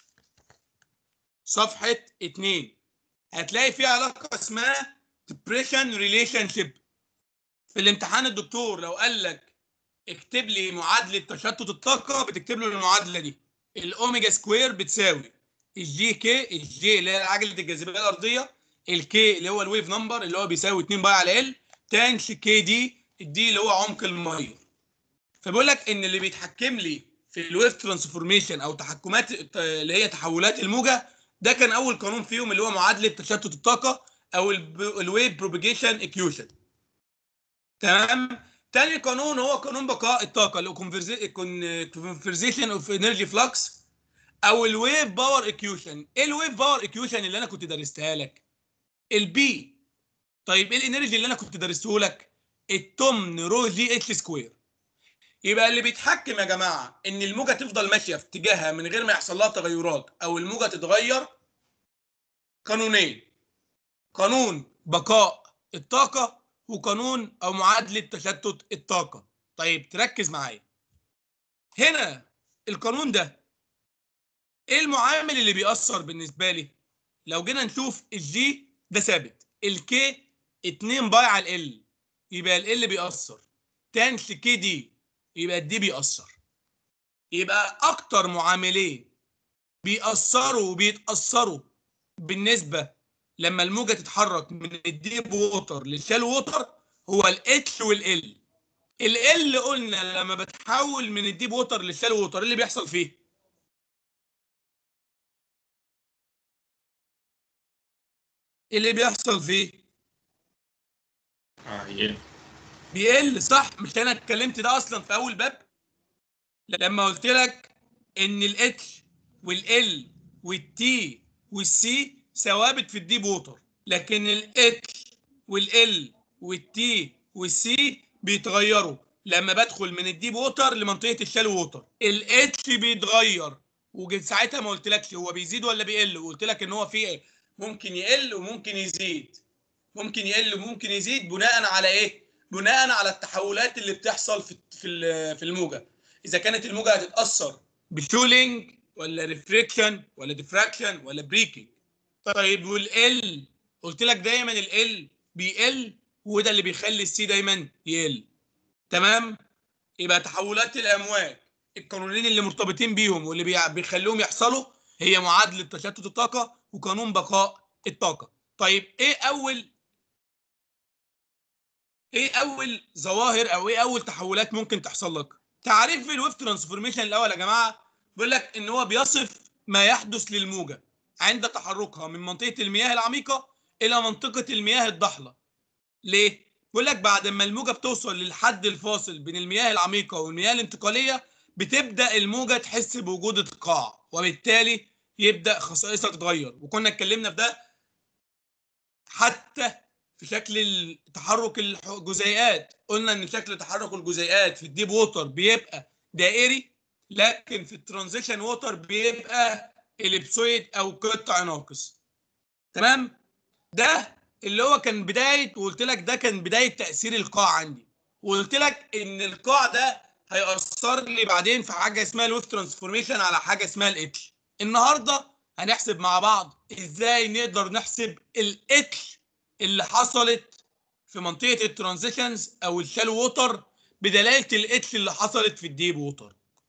صفحه اتنين هتلاقي فيها علاقه اسمها depression relationship. في الامتحان الدكتور لو قال لك اكتب لي معادله تشتت الطاقه بتكتب له المعادله دي. الاوميجا سكوير بتساوي الجي كي، الجي اللي هي عجله الجاذبيه الارضيه، الكي اللي هو الويف نمبر اللي هو بيساوي اتنين باي على ال، تانش كي دي، الدي اللي هو عمق الميه. فبيقول لك ان اللي بيتحكم لي في الويف ترانسفورميشن او تحكمات اللي هي تحولات الموجه، ده كان اول قانون فيهم اللي هو معادله تشتت الطاقه او الويف بروباجيشن ايكويشن. تمام. تاني قانون هو قانون بقاء الطاقه اللي هو كونفرزيشن اوف انرجي فلكس او الويف باور ايكويشن. ايه الويف باور ايكويشن اللي انا كنت درستها لك؟ البي. طيب ايه الانرجي اللي انا كنت درسته لك؟ التمن رو جي اتش سكوير. يبقى اللي بيتحكم يا جماعه ان الموجه تفضل ماشيه في اتجاهها من غير ما يحصل لها تغيرات او الموجه تتغير قانونين: قانون بقاء الطاقه وقانون او معادله تشتت الطاقه. طيب تركز معايا هنا. القانون ده ايه المعامل اللي بيأثر بالنسبه لي؟ لو جينا نشوف الجي ده ثابت، الكي اتنين باي على ال، يبقى ال بيأثر، تانش كي دي يبقى الدي بيأثر. يبقى اكتر معاملين بيأثروا وبيتأثروا بالنسبه لما الموجه تتحرك من الديب ووتر للشال ووتر هو الاتش والال. ال قلنا لما بتحول من الديب ووتر للشال ووتر اللي بيحصل فيه اللي بيحصل فيه اه يقل. بيقل، صح؟ مش انا اتكلمت ده اصلا في اول باب لما قلت لك ان الاتش والال والتي والسي ثوابت في الديب ووتر، لكن الاتش والال والتي والسي بيتغيروا لما بدخل من الديب ووتر لمنطقه الشالو ووتر. الاتش بيتغير وساعتها ما قلتلكش هو بيزيد ولا بيقل، وقلت لك ان هو في ممكن يقل وممكن يزيد، ممكن يقل وممكن يزيد بناء على ايه؟ بناء على التحولات اللي بتحصل في في في الموجه، اذا كانت الموجه هتتاثر بشولينج ولا ريفريكشن ولا ديفراكشن ولا بريكنج. طيب والال قلت لك دايما ال بيقل وده اللي بيخلي السي دايما يقل. تمام. يبقى تحولات الامواج القانونين اللي مرتبطين بيهم واللي بيخليهم يحصلوا هي معادله تشتت الطاقه وقانون بقاء الطاقه. طيب ايه اول ايه اول ظواهر او ايه اول تحولات ممكن تحصل لك؟ تعريف الويف ترانسفورميشن الاول يا جماعه بيقول لك ان هو بيصف ما يحدث للموجه عند تحركها من منطقه المياه العميقه الى منطقه المياه الضحله. ليه؟ بيقول لك بعد ما الموجه بتوصل للحد الفاصل بين المياه العميقه والمياه الانتقاليه بتبدا الموجه تحس بوجود القاع، وبالتالي يبدا خصائصها تتغير، وكنا اتكلمنا في ده حتى في شكل تحرك الجزيئات. قلنا ان شكل تحرك الجزيئات في الديب ووتر بيبقى دائري، لكن في الترانزيشن ووتر بيبقى اليبسويد او قطع ناقص. تمام. ده اللي هو كان بدايه، وقلت لك ده كان بدايه تاثير القاع عندي، وقلت لك ان القاع ده هيأثر لي بعدين في حاجه اسمها الويف ترانسفورميشن على حاجه اسمها الاتش. النهارده هنحسب مع بعض ازاي نقدر نحسب الاتش اللي حصلت في منطقه الترانزيشنز او الشالو ووتر بدلاله الاتش اللي حصلت في الديب ووتر.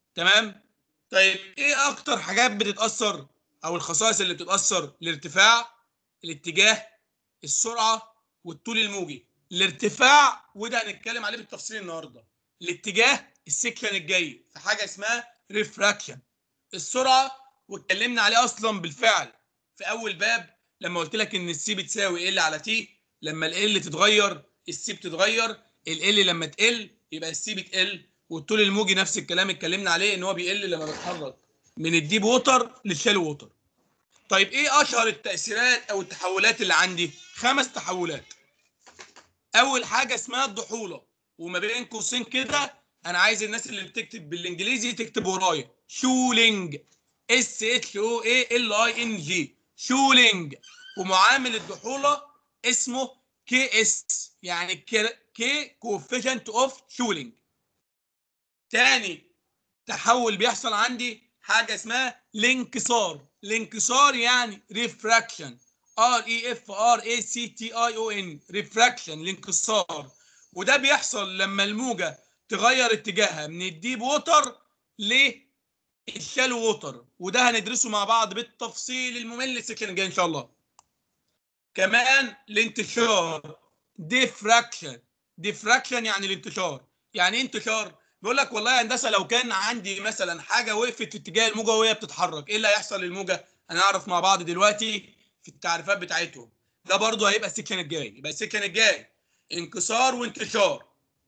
تمام. طيب ايه اكتر حاجات بتتاثر او الخصائص اللي بتتاثر؟ الارتفاع، الاتجاه، السرعه، والطول الموجي. الارتفاع وده هنتكلم عليه بالتفصيل النهارده. الاتجاه السكشن الجاي في حاجه اسمها ريفراكشن. السرعه واتكلمنا عليه اصلا بالفعل في اول باب لما قلت لك ان السي بتساوي ال على تي. لما ال تتغير السي بتتغير، ال لما تقل يبقى السي بتقل. والطول الموجي نفس الكلام اتكلمنا عليه ان هو بيقل لما بيتحرك من الديب ووتر للشالو ووتر. طيب ايه اشهر التاثيرات او التحولات اللي عندي؟ خمس تحولات. اول حاجه اسمها الضحوله، وما بين قوسين كده انا عايز الناس اللي بتكتب بالانجليزي تكتب ورايا شولينج، اس اتش او اي ال اي ان جي، شولينج. ومعامل الضحوله اسمه كي اس، يعني كي كوفيشنت اوف شولينج. تاني تحول بيحصل عندي حاجه اسمها الانكسار. الانكسار يعني ريفراكشن، ار اي اف ار اي سي تي اي او ان، ريفراكشن، الانكسار. وده بيحصل لما الموجه تغير اتجاهها من الديب ووتر للشالو ووتر، وده هندرسه مع بعض بالتفصيل الممل السكشن الجاي ان شاء الله. كمان الانتشار، ديفراكشن. ديفراكشن يعني الانتشار. يعني ايه انتشار؟ بيقول لك والله يا هندسه لو كان عندي مثلا حاجه وقفت في اتجاه الموجه وهي بتتحرك، ايه اللي هيحصل للموجه؟ هنعرف مع بعض دلوقتي في التعريفات بتاعتهم. ده برضو هيبقى السكشن الجاي. يبقى السكشن الجاي انكسار وانتشار.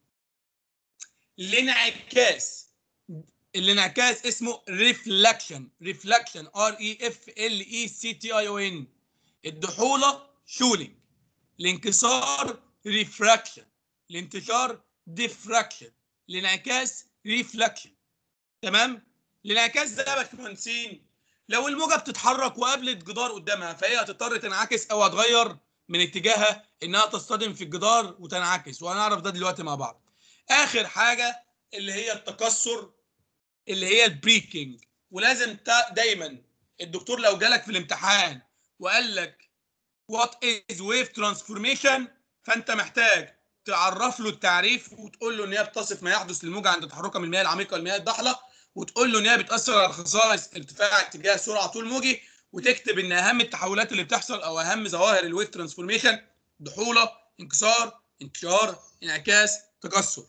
الانعكاس، الانعكاس اسمه ريفلكشن، ريفلكشن ار اي اف ال اي سي تي اي او ان. الضحوله شولينج، الانكسار ريفراكشن، الانتشار ديفراكشن، الانعكاس ريفلكشن. تمام. الانعكاس ده يا باشمهندسين لو الموجه بتتحرك وقابلت جدار قدامها فهي هتضطر تنعكس او هتغير من اتجاهها انها تصطدم في الجدار وتنعكس، وهنعرف ده دلوقتي مع بعض. اخر حاجه اللي هي التكسر، اللي هي البريكنج. ولازم دايما الدكتور لو جالك في الامتحان وقال لك وات از ويف ترانسفورميشن، فانت محتاج تعرف له التعريف وتقول له ان هي بتصف ما يحدث للموجه عند تحركها من المياه العميقه للمياه الضحله، وتقول له ان هي بتاثر على خصائص ارتفاع، اتجاه، سرعه، طول موجي، وتكتب ان اهم التحولات اللي بتحصل او اهم ظواهر الويف ترانسفورميشن ضحوله، انكسار، انتشار، انعكاس، تكسر.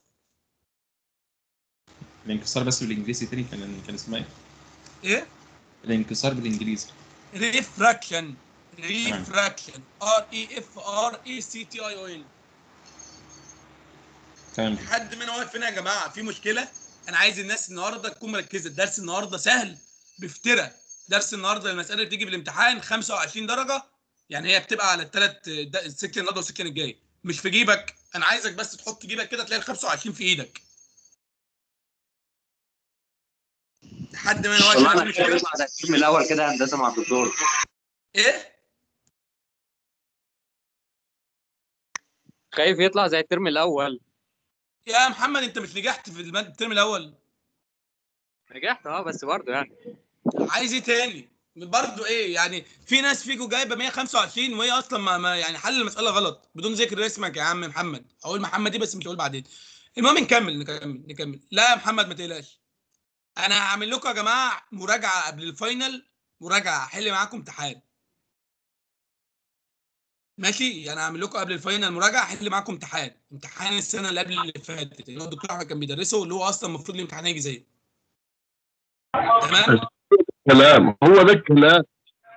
الانكسار بس بالانجليزي تاني كان كان اسمها ايه؟ ايه؟ الانكسار بالانجليزي. ريفراكشن، ريفراكشن ار اي اف ار اي سي تي اي او ان. تمام. حد مننا واقف هنا يا جماعه في مشكله؟ انا عايز الناس النهارده تكون مركزه. الدرس النهارده سهل بفتره. درس النهارده المساله اللي بتيجي في الامتحان خمسة وعشرين درجه، يعني هي بتبقى على الثلاث السكشن النهارده والسكشن الجاي، مش في جيبك. انا عايزك بس تحط جيبك كده تلاقي ال خمسة وعشرين في ايدك. حد مننا واقف والله هنا انا في خايف مشكله؟ يطلع زي الترم الاول كده هندسه مع الدكتور. ايه؟ خايف يطلع زي الترم الاول. يا محمد انت مش نجحت في المادة الترم الاول؟ نجحت اه بس برضه يعني عايز ايه تاني؟ برضه ايه يعني؟ في ناس فيكم جايبه مية وخمسة وعشرين وهي اصلا ما, ما يعني حل المساله غلط بدون ذكر اسمك يا عم محمد. هقول محمد دي بس مش هقول بعدين. المهم نكمل نكمل نكمل. لا يا محمد ما تقلقش، انا هعمل لكم يا جماعه مراجعه قبل الفاينل، مراجعه احل معاكم امتحان. ماشي؟ يعني هعمل لكم قبل الفاينل مراجعه احل معاكم امتحان، امتحان السنه اللي قبل اللي فاتت اللي هو الدكتور احمد كان بيدرسه، اللي هو اصلا المفروض الامتحان يجي زيه. تمام؟ كلام هو ده الكلام.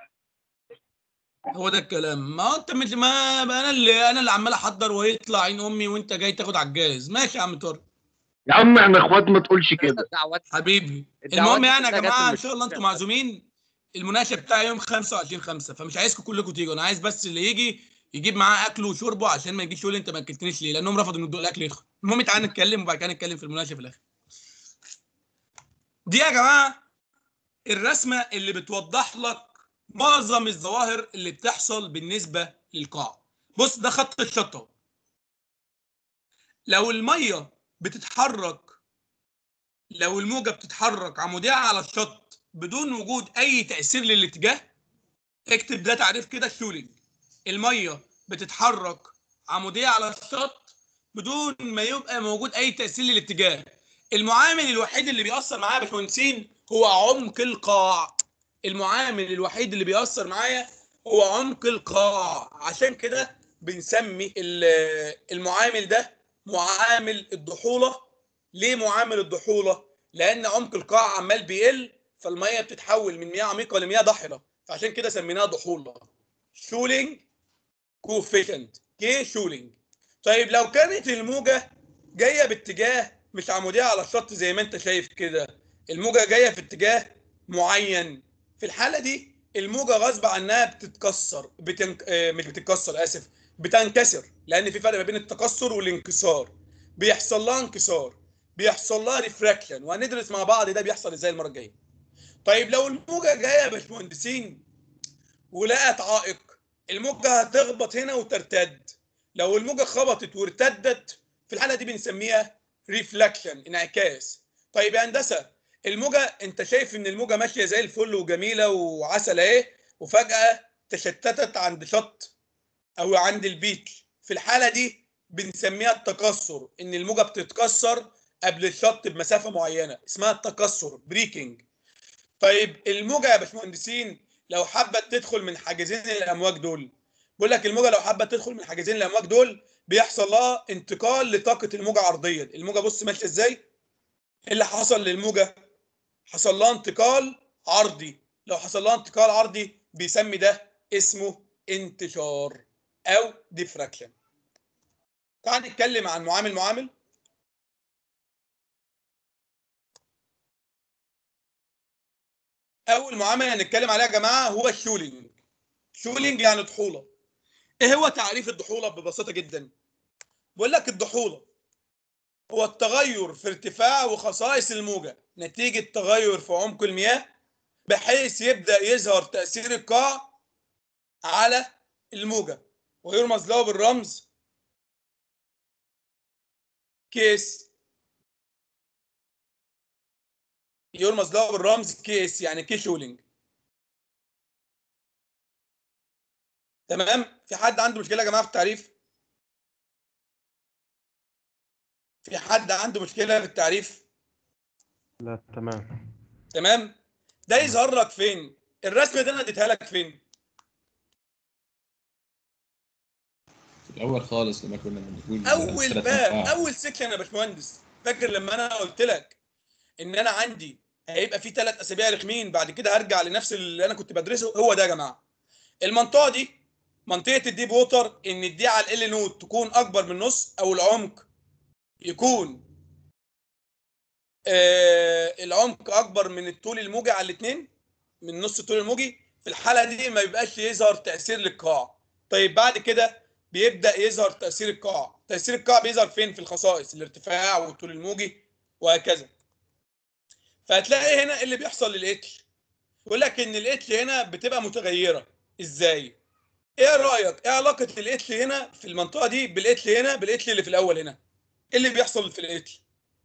هو ده الكلام. ما انت مش ما انا اللي انا اللي عمال احضر ويطلع عين امي وانت جاي تاخد على الجاز. ماشي يا عم طارق. يا عم احنا اخوات ما تقولش كده. الدعوات حبيبي الدعوات المهم دي يعني يا كلها جت جماعه من ان شاء الله انتم المشكلة. معزومين. المناقشه بتاعي يوم خمسة وعشرين خمسة، فمش عايزكم كلكم تيجوا. انا عايز بس اللي يجي يجيب معاه اكله وشربه عشان ما يجيش يقول لي انت ما اكلتنيش ليه، لانهم رفضوا ان يدوا الاكل يدخل. المهم تعالى نتكلم وبعد كده نتكلم في المناقشه في الاخر. دي يا جماعه الرسمه اللي بتوضح لك معظم الظواهر اللي بتحصل بالنسبه للقاع. بص ده خط الشطه. لو الميه بتتحرك، لو الموجه بتتحرك عموديه على الشط بدون وجود اي تاثير للاتجاه، اكتب ده تعريف كده شولينج. الميه بتتحرك عموديه على الشط بدون ما يبقى موجود اي تاثير للاتجاه. المعامل الوحيد اللي بيأثر معايا يا باشمهندسين هو عمق القاع. المعامل الوحيد اللي بيأثر معايا هو عمق القاع، عشان كده بنسمي المعامل ده معامل الضحولة. ليه معامل الضحولة؟ لأن عمق القاع عمال بيقل، فالمية بتتحول من مياه عميقة لمياه ضحلة، فعشان كده سميناها ضحولة. شولينج كوفيشنت كي شولينج. طيب لو كانت الموجة جاية باتجاه مش عمودية على الشط زي ما انت شايف كده، الموجة جاية في اتجاه معين، في الحالة دي الموجة غصب عنها بتتكسر بتنك... آه مش بتتكسر اسف بتنكسر، لان في فرق ما بين التكسر والانكسار. بيحصل لها انكسار، بيحصل لها ريفراكشن، وهندرس مع بعض ده بيحصل ازاي المرة الجاية. طيب لو الموجة جاية يا باشمهندسين ولقت عائق، الموجة هتخبط هنا وترتد. لو الموجة خبطت وارتدت، في الحالة دي بنسميها ريفلكشن، انعكاس. طيب يا هندسة، الموجة انت شايف ان الموجة ماشية زي الفل وجميلة وعسل اهي، وفجأة تشتتت عند شط او عند البيتش، في الحالة دي بنسميها التكسر، ان الموجة بتتكسر قبل الشط بمسافة معينة، اسمها التكسر بريكنج. طيب الموجة يا باشمهندسين لو حابة تدخل من حاجزين الامواج دول، بقول لك الموجة لو حابة تدخل من حاجزين الامواج دول بيحصل لها انتقال لطاقة الموجة عرضيا. الموجة بص ماشية ازاي؟ ايه اللي حصل للموجة؟ حصل لها انتقال عرضي. لو حصل لها انتقال عرضي بيسمي ده اسمه انتشار او ديفراكشن. تعال نتكلم عن معامل معامل. اول معامل هنتكلم عليها يا جماعه هو الشولينج. شولينج يعني ضحوله. ايه هو تعريف الضحوله؟ ببساطه جدا بقول لك الضحوله هو التغير في ارتفاع وخصائص الموجه نتيجه تغير في عمق المياه، بحيث يبدا يظهر تاثير القاع على الموجه، ويرمز له بالرمز كيس. يرمز له بالرمز كيس يعني كي شولينج. تمام؟ في حد عنده مشكله يا جماعه في التعريف؟ في حد عنده مشكله في التعريف؟ لا تمام. تمام؟ ده يظهر لك فين؟ الرسمه دي انا اديتها لك فين؟ في الاول خالص لما كنا بنقول اول ثلاث باب، انواع. اول سكشن يا باشمهندس. فاكر لما انا قلت لك ان انا عندي هيبقى في ثلاث اسابيع رخمين، بعد كده هرجع لنفس اللي انا كنت بدرسه؟ هو ده يا جماعه. المنطقه دي منطقه الديب ووتر، ان الدي على ال نوت تكون اكبر من نص، او العمق يكون آه العمق اكبر من الطول الموجي على الاثنين، من نص الطول الموجي. في الحاله دي ما يبقاش يظهر تاثير للقاع. طيب بعد كده بيبدا يظهر تاثير القاع. تاثير القاع بيظهر فين؟ في الخصائص، الارتفاع والطول الموجي وهكذا. فهتلاقي هنا اللي بيحصل للاتش، يقول لك ان الاتش هنا بتبقى متغيره. ازاي؟ ايه رايك؟ ايه علاقه الاتش هنا في المنطقه دي بالاتش هنا بالاتش اللي في الاول هنا؟ ايه اللي بيحصل في الاتش؟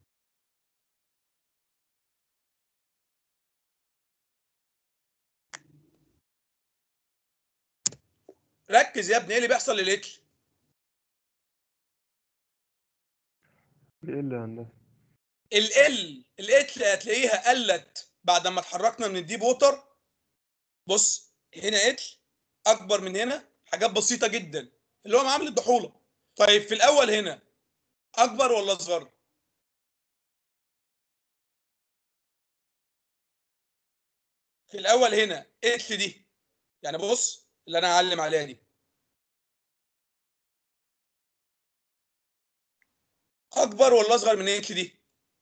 ركز يا ابني، ايه اللي بيحصل للاتش؟ بيقل يا هندسة. ال ال الاتش هتلاقيها قلت بعد ما اتحركنا من الديب ووتر. بص هنا اتش اكبر من هنا حاجات بسيطه جدا، اللي هو معامل الضحوله. طيب في الاول هنا اكبر ولا اصغر؟ في الاول هنا اتش دي، يعني بص اللي انا هعلم عليها دي، اكبر ولا اصغر من اتش دي؟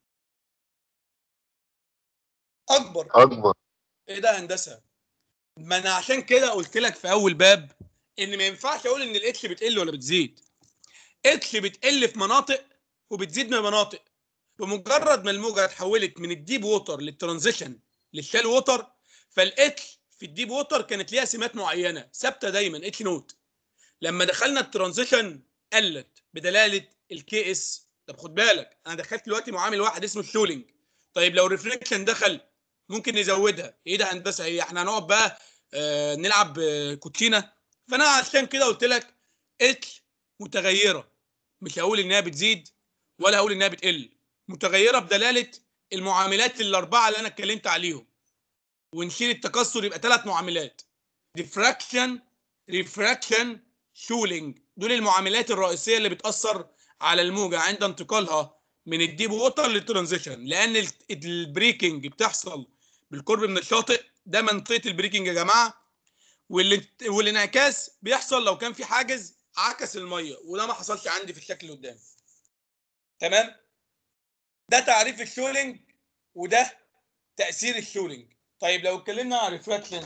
اكبر. اكبر. ايه ده يا هندسه؟ ما انا عشان كده قلت لك في اول باب ان ما ينفعش اقول ان الاتش بتقل ولا بتزيد. اتش بتقل في مناطق وبتزيد من مناطق. بمجرد ما الموجه اتحولت من الديب ووتر للترانزيشن للشال ووتر، فالاتش في الديب ووتر كانت ليها سمات معينه ثابته دايما اتش نوت. لما دخلنا الترانزيشن قلت بدلاله الكي اس. طب خد بالك انا دخلت دلوقتي معامل واحد اسمه الشولينج. طيب لو الريفليكشن دخل ممكن نزودها. ايه ده هندسه؟ ايه احنا هنقعد بقى آه نلعب آه كوتشينه؟ فانا عشان كده قلت لك اتش متغيره، مش هقول انها بتزيد ولا هقول انها بتقل، متغيره بدلاله المعاملات الاربعه اللي انا اتكلمت عليهم، ونشيل التكسر يبقى ثلاث معاملات: ديفراكشن، ريفراكشن، شولينج. دول المعاملات الرئيسيه اللي بتاثر على الموجه عند انتقالها من الديب ووتر للترانزيشن، لان البريكنج بتحصل بالقرب من الشاطئ، ده منطقه البريكنج يا جماعه. والانعكاس بيحصل لو كان في حاجز عكس الميه، وده ما حصلش عندي في الشكل اللي قدامي. تمام؟ ده تعريف الشولينج وده تاثير الشولينج. طيب لو اتكلمنا عن ريفراكشن،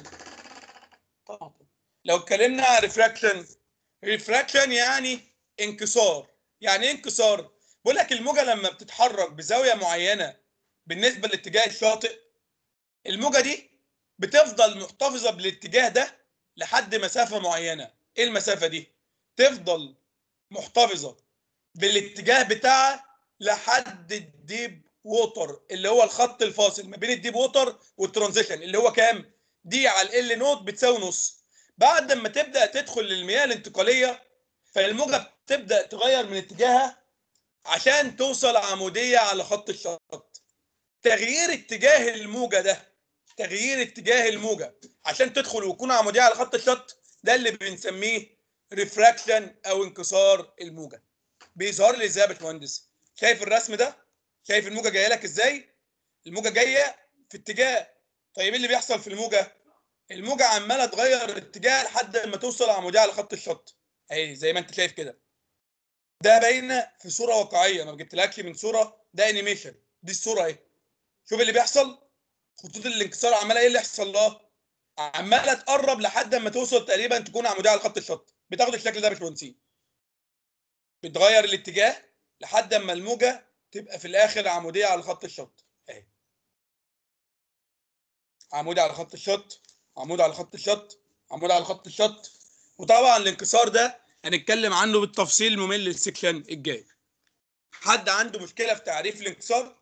لو اتكلمنا عن ريفراكشن، ريفراكشن يعني انكسار. يعني ايه انكسار؟ بقول لك الموجه لما بتتحرك بزاويه معينه بالنسبه لاتجاه الشاطئ، الموجه دي بتفضل محتفظه بالاتجاه ده لحد مسافه معينه. ايه المسافه دي؟ تفضل محتفظه بالاتجاه بتاعها لحد الديب ووتر، اللي هو الخط الفاصل ما بين الديب ووتر والترانزيشن، اللي هو كام؟ دي على ال نوت بتساوي نص. بعد ما تبدا تدخل للمياه الانتقاليه، فالموجه بتبدا تغير من اتجاهها عشان توصل عموديه على خط الشط. تغيير اتجاه الموجه ده، تغيير اتجاه الموجه عشان تدخل وتكون عموديه على خط الشط، ده اللي بنسميه ريفراكشن او انكسار الموجه. بيظهر لي ازاي يا باشمهندس؟ شايف الرسم ده؟ شايف الموجه جايه لك ازاي؟ الموجه جايه في اتجاه. طيب ايه اللي بيحصل في الموجه؟ الموجه عماله تغير اتجاه لحد ما توصل عموديه على خط الشط، اهي زي ما انت شايف كده. ده باينه في صوره واقعيه، ما جبتلكش من صوره، ده انيميشن. دي الصوره اهي. شوف اللي بيحصل، خطوط الانكسار عماله ايه اللي يحصل لها؟ عماله تقرب لحد ما توصل تقريبا تكون عموديه على خط الشط. بتاخد الشكل ده يا باشمهندسين، بتغير الاتجاه لحد ما الموجه تبقى في الاخر عموديه على خط الشط اهي. عمودي على خط الشط، عمودي على خط الشط، عمودي على خط الشط. وطبعا الانكسار ده هنتكلم عنه بالتفصيل ممل السكشن الجاي. حد عنده مشكله في تعريف الانكسار؟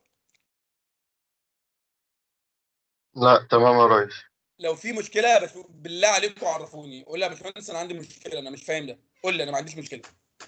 لا تمام يا ريس. لو في مشكله بس بالله عليكم عرفوني، قول لي يا باشمهندس انا عندي مشكله، انا مش فاهم ده، قول لي انا ما عنديش مشكله.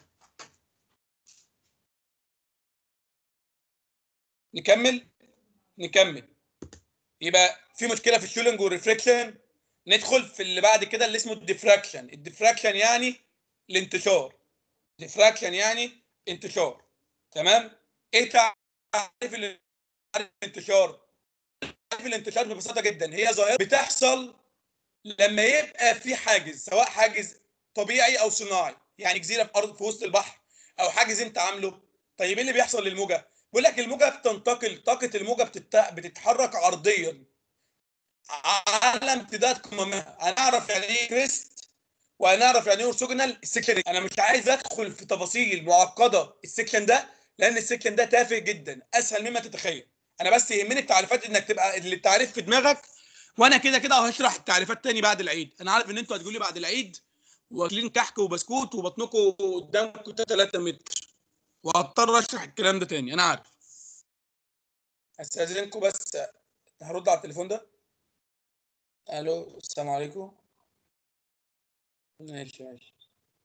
نكمل نكمل يبقى في مشكله في الشولينج والريفليكشن. ندخل في اللي بعد كده اللي اسمه الديفراكشن. الديفراكشن يعني الانتشار. ديفراكشن يعني انتشار. تمام؟ ايه تعريف الانتشار؟ تعريف الانتشار ببساطه جدا هي ظاهره بتحصل لما يبقى في حاجز، سواء حاجز طبيعي او صناعي، يعني جزيره في ارض في وسط البحر او حاجز انت عامله. طيب ايه اللي بيحصل للموجه؟ بيقول لك الموجه بتنتقل، طاقه الموجه بتت... بتتحرك عرضيا على امتداد قممها. هنعرف يعني ايه كريست وهنعرف يعني ايه اورثوجونال السكشن. انا مش عايز ادخل في تفاصيل معقده السكشن ده، لان السكشن ده تافه جدا، اسهل مما تتخيل. انا بس يهمني التعريفات، انك تبقى التعريف في دماغك، وانا كده كده هشرح التعريفات تاني بعد العيد. انا عارف ان انتوا هتقولوا لي بعد العيد واكلين كحك وبسكوت وبطنكم قدامكم ثلاثة متر، وهضطر اشرح الكلام ده تاني، انا عارف. استاذنكم بس هرد على التليفون ده. الو، السلام عليكم. ماشي ماشي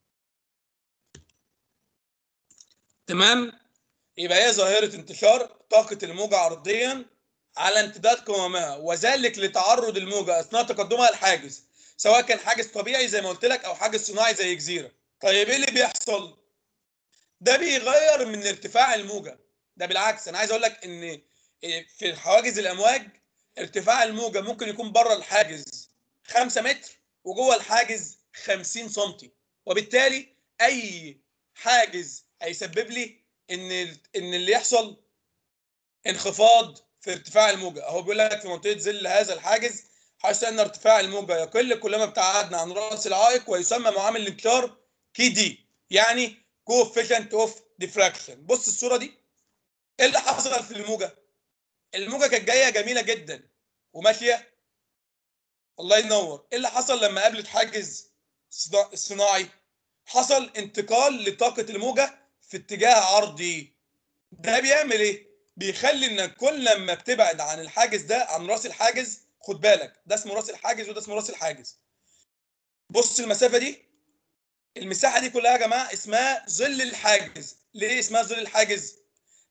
تمام. يبقى هي ظاهره انتشار طاقه الموجه عرضيا على امتداد قممها، وذلك لتعرض الموجه اثناء تقدمها الحاجز، سواء كان حاجز طبيعي زي ما قلت لك او حاجز صناعي زي جزيره. طيب ايه اللي بيحصل؟ ده بيغير من ارتفاع الموجه. ده بالعكس، انا عايز اقول لك ان في حواجز الامواج ارتفاع الموجه ممكن يكون بره الحاجز خمسة متر وجوه الحاجز خمسين سنتي، وبالتالي اي حاجز هيسبب لي ان ان اللي يحصل انخفاض في ارتفاع الموجه. اهو بيقول لك في منطقه ظل هذا الحاجز حيث ان ارتفاع الموجه يقل كلما ابتعدنا عن راس العائق، ويسمى معامل الانتشار كي دي، يعني coefficient of diffraction. بص الصوره دي، ايه اللي حصل في الموجه؟ الموجه كانت جايه جميله جدا وماشيه، الله ينور. ايه اللي حصل لما قابلت حاجز صناعي؟ حصل انتقال لطاقه الموجه في اتجاه عرضي. ده بيعمل ايه؟ بيخلي انك كل لما بتبعد عن الحاجز ده، عن راس الحاجز، خد بالك ده اسمه راس الحاجز وده اسمه راس الحاجز. بص المسافه دي، المساحه دي كلها يا جماعه اسمها ظل الحاجز. ليه اسمها ظل الحاجز؟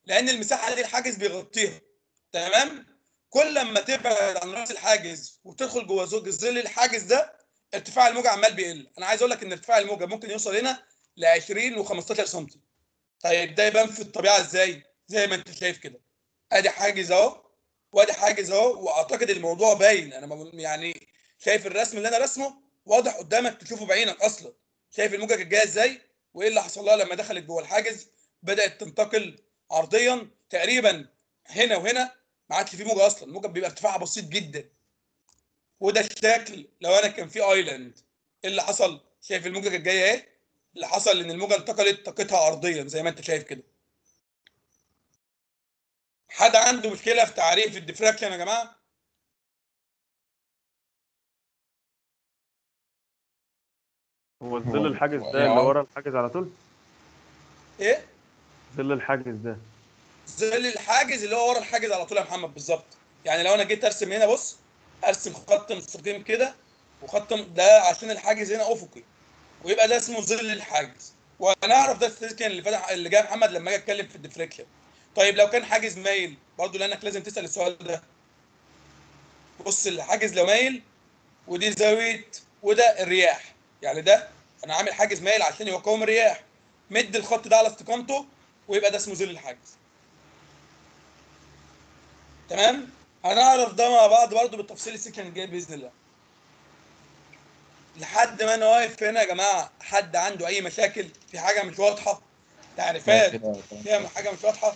لان المساحه دي الحاجز بيغطيها. تمام. كل لما تبعد عن راس الحاجز وتدخل جوه زوج ظل الحاجز ده، ارتفاع الموجه عمال بيقل. انا عايز اقول لك ان ارتفاع الموجه ممكن يوصل هنا ل عشرين و15 سم. طيب ده يبان في الطبيعه ازاي؟ زي ما انت شايف كده، ادي حاجز اهو وادي حاجز اهو، واعتقد الموضوع باين. انا يعني شايف الرسم اللي انا رسمه واضح قدامك تشوفه بعينك اصلا. شايف الموجه كانت جايه ازاي وايه اللي حصل لها لما دخلت جوه الحاجز؟ بدات تنتقل عرضيا تقريبا هنا وهنا، ما عادش في موجه اصلا، الموجه بيبقى ارتفاعها بسيط جدا. وده الشكل لو انا كان في ايلاند. ايه اللي حصل؟ شايف الموجه كانت جايه اهي، اللي حصل ان الموجه انتقلت طاقتها عرضيا زي ما انت شايف كده. حد عنده مشكله في تعريف الديفراكشن يا جماعه؟ هو الظل الحاجز ده يعني اللي ورا الحاجز على طول؟ ايه؟ ظل الحاجز ده ظل الحاجز اللي هو ورا الحاجز على طول يا محمد، بالظبط. يعني لو انا جيت ارسم هنا، بص، ارسم خط مستقيم كده وخط ده عشان الحاجز هنا افقي، ويبقى ده اسمه ظل الحاجز. وهنعرف ده السيكشن اللي فتح اللي جاي محمد لما اجي اتكلم في الديفليكشن. طيب لو كان حاجز مايل برضه، لانك لازم تسال السؤال ده. بص الحاجز لو مايل ودي زاويه وده الرياح، يعني ده انا عامل حاجز مايل عشان يقاوم الرياح، مد الخط ده على استقامته ويبقى ده اسمه ظل الحاجز. تمام. هنعرف ده مع بعض برضه بالتفصيل السكشن الجاي باذن الله. لحد ما انا واقف هنا يا جماعه، حد عنده اي مشاكل في حاجه مش واضحه؟ تعريفات فيها حاجه مش واضحه؟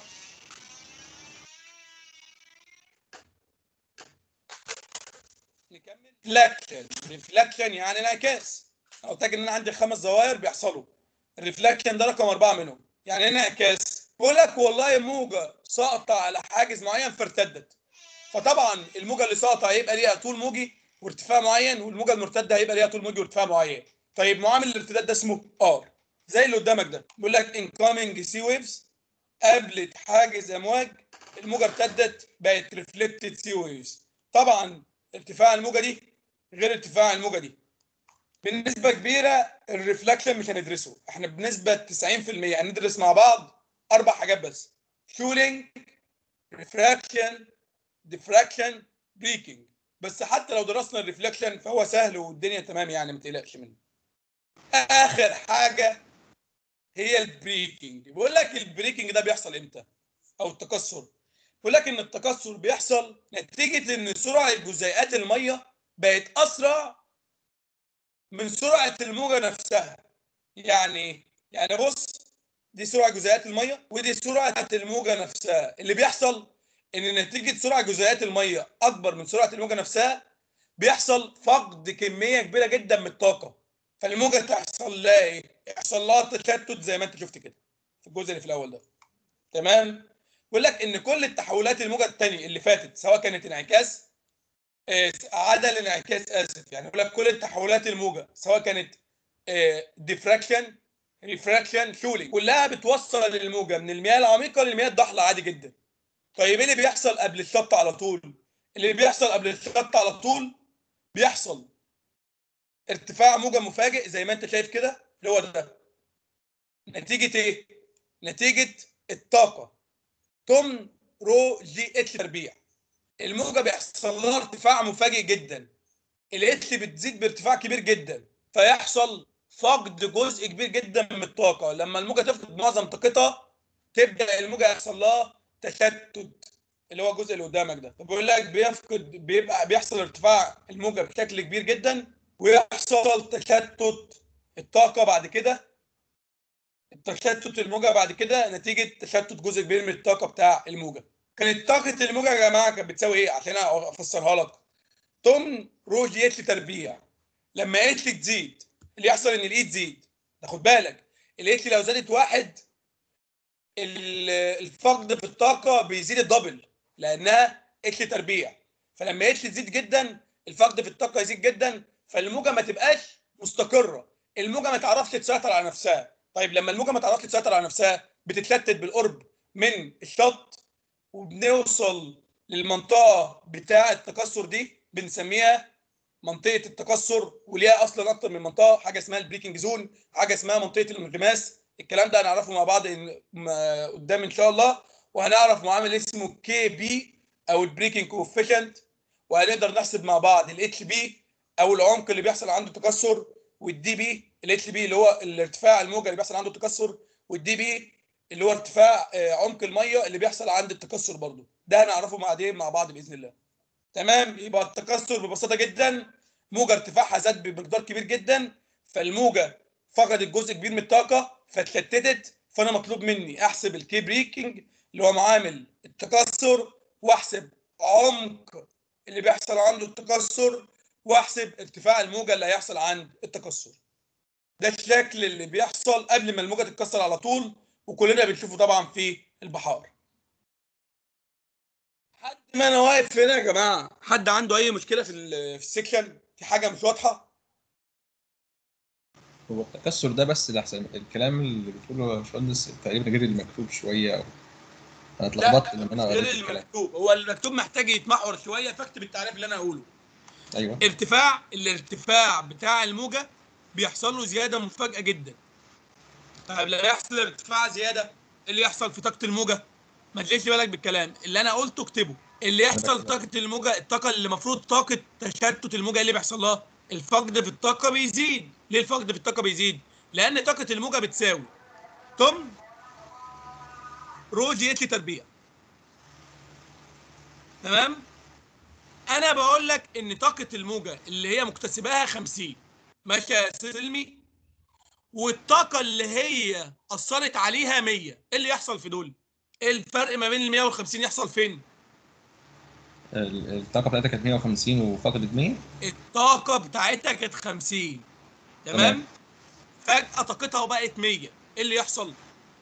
نكمل. ريفلكشن. ريفلكشن يعني انعكاس. او تجد ان انا عندي خمس ظواهر بيحصلوا، الريفلكشن ده رقم اربعه منهم. يعني ايه انعكاس؟ بقول لك والله موجه ساقطه على حاجز معين فارتدت، فطبعا الموجه اللي ساقطه هيبقى ليها طول موجي وارتفاع معين، والموجه المرتده هيبقى ليها طول موجي وارتفاع معين. طيب معامل الارتداد ده اسمه ار، زي اللي قدامك ده. بيقول لك incoming سي ويفز، قابلت حاجز امواج، الموجه ارتدت بقت ريفلكتد سي ويفز. طبعا ارتفاع الموجه دي غير ارتفاع الموجه دي. بنسبه كبيره الريفلكشن مش هندرسه، احنا بنسبه تسعين في المية هندرس مع بعض اربع حاجات بس: شولينج، ريفراكشن، ديفراكشن، بريكنج. بس حتى لو درسنا الريفلكشن فهو سهل والدنيا تمام، يعني ما تقلقش منه. اخر حاجه هي البريكنج. بيقول لك البريكنج ده بيحصل امتى؟ او التكسر. بيقول لك ان التكسر بيحصل نتيجه ان سرعه جزيئات الميه بقت اسرع من سرعه الموجه نفسها. يعني يعني بص، دي سرعه جزيئات الميه ودي سرعه الموجه نفسها. اللي بيحصل ان نتيجه سرعه جزيئات الميه اكبر من سرعه الموجه نفسها، بيحصل فقد كميه كبيره جدا من الطاقه. فالموجه تحصل لها ايه؟ يحصل لها تشتت زي ما انت شفت كده في الجزء اللي في الاول ده. تمام. بيقول لك ان كل التحولات الموجه الثانيه اللي فاتت، سواء كانت انعكاس آه، عدل انعكاس اسف، يعني بيقول لك كل التحولات الموجه سواء كانت ديفراكشن، ريفراكشن، شولينج، كلها بتوصل الموجه من المياه العميقه للمياه الضحله عادي جدا. طيب ايه اللي بيحصل قبل الشط على طول؟ اللي بيحصل قبل الشط على طول بيحصل ارتفاع موجه مفاجئ زي ما انت شايف كده، اللي هو ده. نتيجه ايه؟ نتيجه الطاقه تمن رو جي اتش تربيع. الموجه بيحصل لها ارتفاع مفاجئ جدا، الاتش بتزيد بارتفاع كبير جدا، فيحصل فقد جزء كبير جدا من الطاقه. لما الموجه تفقد معظم طاقتها تبدا الموجه يحصل لها تشتت، اللي هو الجزء اللي قدامك ده. بيقول لك بيفقد بيبقى بيحصل ارتفاع الموجه بشكل كبير جدا، ويحصل تشتت الطاقه بعد كده. التشتت الموجه بعد كده نتيجه تشتت جزء كبير من الطاقه بتاع الموجه. كانت طاقه الموجه يا جماعه كانت بتساوي ايه عشان افسرها لك؟ تمن رو جي اتش تربيع. لما اتش تزيد اللي يحصل ان الاي تزيد. تاخد بالك الاتش لو زادت واحد الفقد في الطاقه بيزيد الدبل لانها اتش تربيع. فلما اتش تزيد جدا الفقد في الطاقه يزيد جدا، فالموجه ما تبقاش مستقره، الموجه ما تعرفش تسيطر على نفسها. طيب لما الموجه ما تعرفش تسيطر على نفسها بتتشتت بالقرب من الشط، وبنوصل للمنطقه بتاعه التكسر دي بنسميها منطقه التكسر. وليها اصلا اكتر من منطقه، حاجه اسمها البريكنج زون، حاجه اسمها منطقه الانغماس. الكلام ده هنعرفه مع بعض قدام ان شاء الله. وهنعرف معامل اسمه كي بي او البريكنج كوفيشنت، وهنقدر نحسب مع بعض الاتش بي او العمق اللي بيحصل عنده تكسر، والدي بي الاتش بي اللي هو الارتفاع الموجه اللي بيحصل عنده تكسر، والدي بي اللي هو ارتفاع عمق الميه اللي بيحصل عند التكسر برضه. ده هنعرفه بعدين مع بعض باذن الله. تمام. يبقى التكسر ببساطه جدا موجه ارتفاعها زاد بمقدار كبير جدا، فالموجه فقدت جزء كبير من الطاقه فاتشتتت، فانا مطلوب مني احسب الكي بريكنج اللي هو معامل التكسر، واحسب عمق اللي بيحصل عنده التكسر، واحسب ارتفاع الموجه اللي هيحصل عند التكسر. ده الشكل اللي بيحصل قبل ما الموجه تتكسر على طول، وكلنا بنشوفه طبعا في البحار. حد ما انا واقف هنا يا جماعه، حد عنده اي مشكله في في السكشن؟ في حاجه مش واضحه؟ هو التكسر ده بس الاحسن الكلام اللي بتقوله يا باشمهندس تقريبا غير المكتوب شويه، او انا اتلخبطت لما انا غير قريت الكلام. المكتوب، هو المكتوب محتاج يتمحور شويه، فاكتب التعريف اللي انا هقوله. ايوه. ارتفاع الارتفاع بتاع الموجه بيحصل له زياده مفاجئه جدا. طيب لما يحصل ارتفاع زياده، اللي يحصل في طاقه الموجه؟ ما تشغلش بالك بالكلام اللي انا قلته، اكتبه. اللي يحصل طاقه الموجه، الطاقه اللي المفروض طاقه تشتت الموجه اللي بيحصل لها الفقد في الطاقه بيزيد. ليه الفقد في الطاقه بيزيد؟ لان طاقه الموجه بتساوي تم رو جي اتش تربيع. تمام. انا بقول لك ان طاقه الموجه اللي هي مكتسباها خمسين، ماشي يا سلمي، والطاقه اللي هي اثرت عليها مية، ايه اللي يحصل في دول؟ ايه الفرق ما بين ال مية وال خمسين يحصل فين؟ الطاقه بتاعتها كانت مية وخمسين وفقدت مية. الطاقه بتاعتها كانت خمسين، تمام, تمام. فجاه طاقتها بقت مية، ايه اللي يحصل؟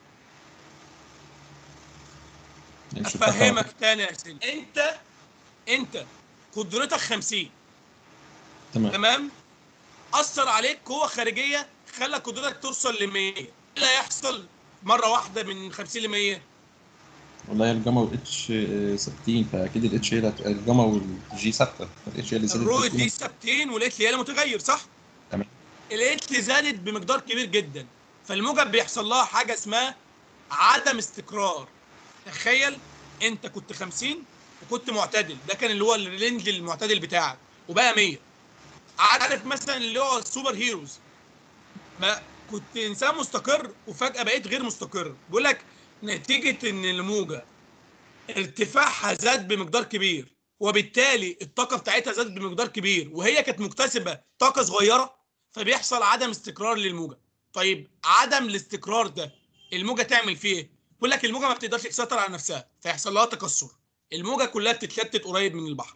افهمك تاني يا سيدي. انت انت قدرتك خمسين، تمام تمام، اثر عليك قوه خارجيه خلى قدرتك توصل ل مية، ايه اللي هيحصل مره واحده من خمسين ل مية؟ والله الجاما والاتش ثابتين، فاكيد الاتش هي الجاما والجي ثابته، الاتش هي اللي زادت. الرو دي ثابتين والاتش هي اللي متغير، صح؟ تمام. الاتش زادت بمقدار كبير جدا، فالموجه بيحصل لها حاجه اسمها عدم استقرار. تخيل انت كنت خمسين وكنت معتدل، ده كان اللي هو الرينج المعتدل بتاعك، وبقى مية. عارف مثلا اللي هو السوبر هيروز، ما كنت انسان مستقر وفجاه بقيت غير مستقر. بيقول لك نتيجه ان الموجه ارتفاعها زاد بمقدار كبير، وبالتالي الطاقه بتاعتها زادت بمقدار كبير، وهي كانت مكتسبه طاقه صغيره، فبيحصل عدم استقرار للموجه. طيب عدم الاستقرار ده الموجه تعمل فيه ايه؟ بيقول لك الموجه ما بتقدرش تسيطر على نفسها، فيحصل لها تكسر، الموجه كلها بتتشتت قريب من البحر.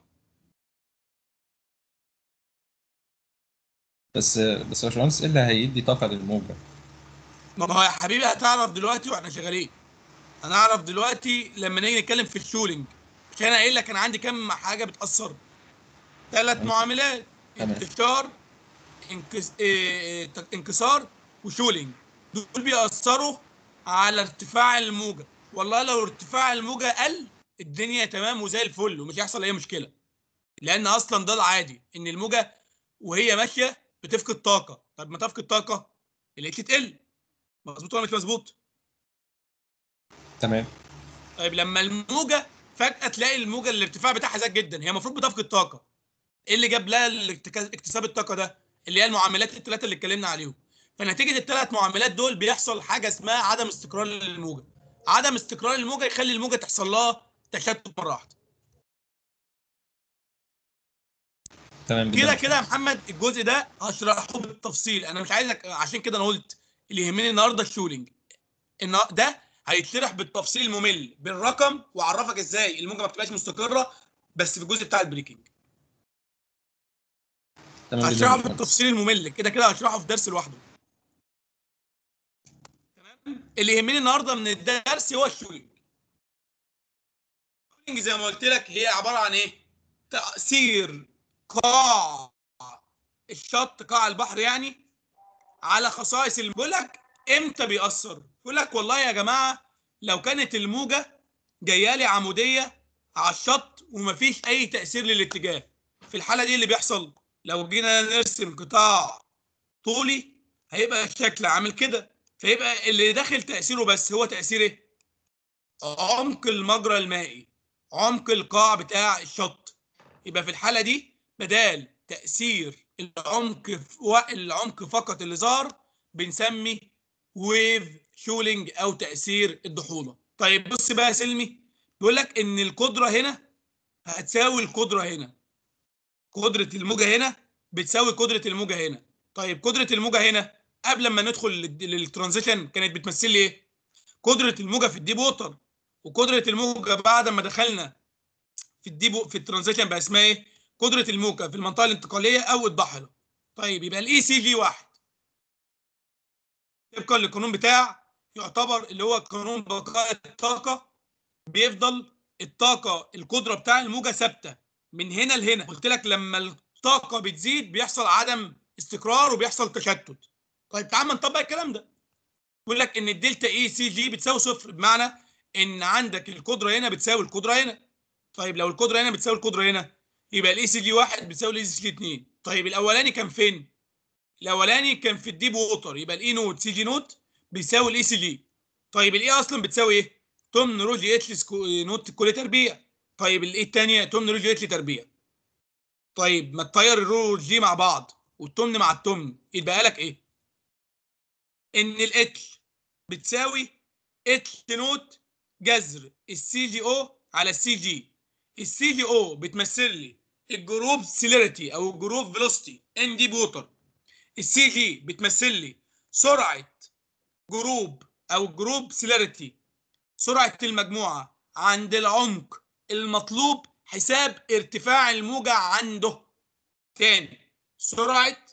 بس بس يا باشمهندس ايه اللي هيدي طاقه للموجه؟ ما هو يا حبيبي هتعرف دلوقتي واحنا شغالين. هنعرف دلوقتي لما نيجي نتكلم في الشولينج. مش انا قايل لك انا عندي كام حاجه بتاثر؟ ثلاث معاملات: انتشار، انكس... إيه... انكسار، وشولينج. دول بيأثروا على ارتفاع الموجه. والله لو ارتفاع الموجه قل الدنيا تمام وزي الفل ومش هيحصل اي مشكله، لان اصلا ده العادي ان الموجه وهي ماشيه بتفقد طاقه. طب ما تفقد طاقه الاتش تقل، مظبوط ولا مش مظبوط؟ تمام. طيب لما الموجه فجاه تلاقي الموجه الارتفاع بتاعها زاد جدا، هي المفروض بتفقد طاقه. ايه اللي جاب لها اكتساب الطاقه ده؟ اللي هي المعاملات الثلاثه اللي اتكلمنا عليهم. فنتيجه الثلاث معاملات دول بيحصل حاجه اسمها عدم استقرار للموجه. عدم استقرار الموجه يخلي الموجه تحصل لها تشتت مره واحده. تمام كده كده يا محمد الجزء ده هشرحه بالتفصيل، انا مش عايزك، عشان كده انا قلت اللي يهمني النهارده الشولينج. ان ده هيتشرح بالتفصيل ممل بالرقم، واعرفك ازاي الموجه ما بتبقاش مستقره بس في الجزء بتاع البريكنج. هشرحه بالتفصيل الممل، كده كده هشرحه في درس لوحده. تمام. اللي يهمني النهارده من الدرس هو الشولينج. الشولينج زي ما قلت لك هي عباره عن ايه؟ تاثير قاع الشط، قاع البحر يعني، على خصائص. اللي بيقول لك امتى بيأثر؟ بيقول لك والله يا جماعه لو كانت الموجه جايه لي عموديه على الشط ومفيش اي تاثير للاتجاه، في الحاله دي اللي بيحصل لو جينا نرسم قطاع طولي هيبقى الشكل عامل كده، فيبقى اللي داخل تاثيره بس هو تاثير ايه؟ عمق المجرى المائي، عمق القاع بتاع الشط. يبقى في الحاله دي بدال تاثير العمق العمق فقط اللي ظهر بنسمي ويف شولينج او تاثير الضحوله. طيب بص بقى يا سلمي، بيقول لك ان القدره هنا هتساوي القدره هنا، قدره الموجه هنا بتساوي قدره الموجه هنا. طيب قدره الموجه هنا قبل ما ندخل للترانزيشن كانت بتمثل لي ايه؟ قدره الموجه في الديب ووتر، وقدره الموجه بعد ما دخلنا في الديب في الترانزيشن بقى اسمها ايه؟ قدره الموجه في المنطقه الانتقاليه او الضحله. طيب يبقى الاي سي جي واحد طبقا للقانون بتاع يعتبر اللي هو قانون بقاء الطاقه، بيفضل الطاقه القدره بتاع الموجه ثابته من هنا لهنا. قلت لك لما الطاقه بتزيد بيحصل عدم استقرار وبيحصل تشتت. طيب تعال نطبق الكلام ده. بيقول لك ان الدلتا اي سي جي بتساوي صفر، بمعنى ان عندك القدره هنا بتساوي القدره هنا. طيب لو القدره هنا بتساوي القدره هنا يبقى الاي سي جي واحد بتساوي الاي سي جي اتنين. طيب الاولاني كان فين؟ الاولاني كان في الديب ووتر، يبقى الاي نوت سي جي نوت بيساوي الاي سي جي. طيب الاي اصلا بتساوي ايه؟ تمن رو جي اتش نوت كل تربيع. طيب الاي الثانيه تمن رو جي اتش تربيع. طيب ما تطير الرو جي مع بعض والتمن مع التمن يتبقى لك ايه؟ ان الاتش بتساوي اتش نوت جذر السي جي او على السي جي. السي جي او بتمثل لي الجروب سيليريتي او الجروب فيلوسيتي ان دي بوتر. السي جي بتمثل لي سرعه جروب او جروب سيليريتي، سرعه المجموعه عند العمق المطلوب حساب ارتفاع الموجه عنده. تاني، سرعه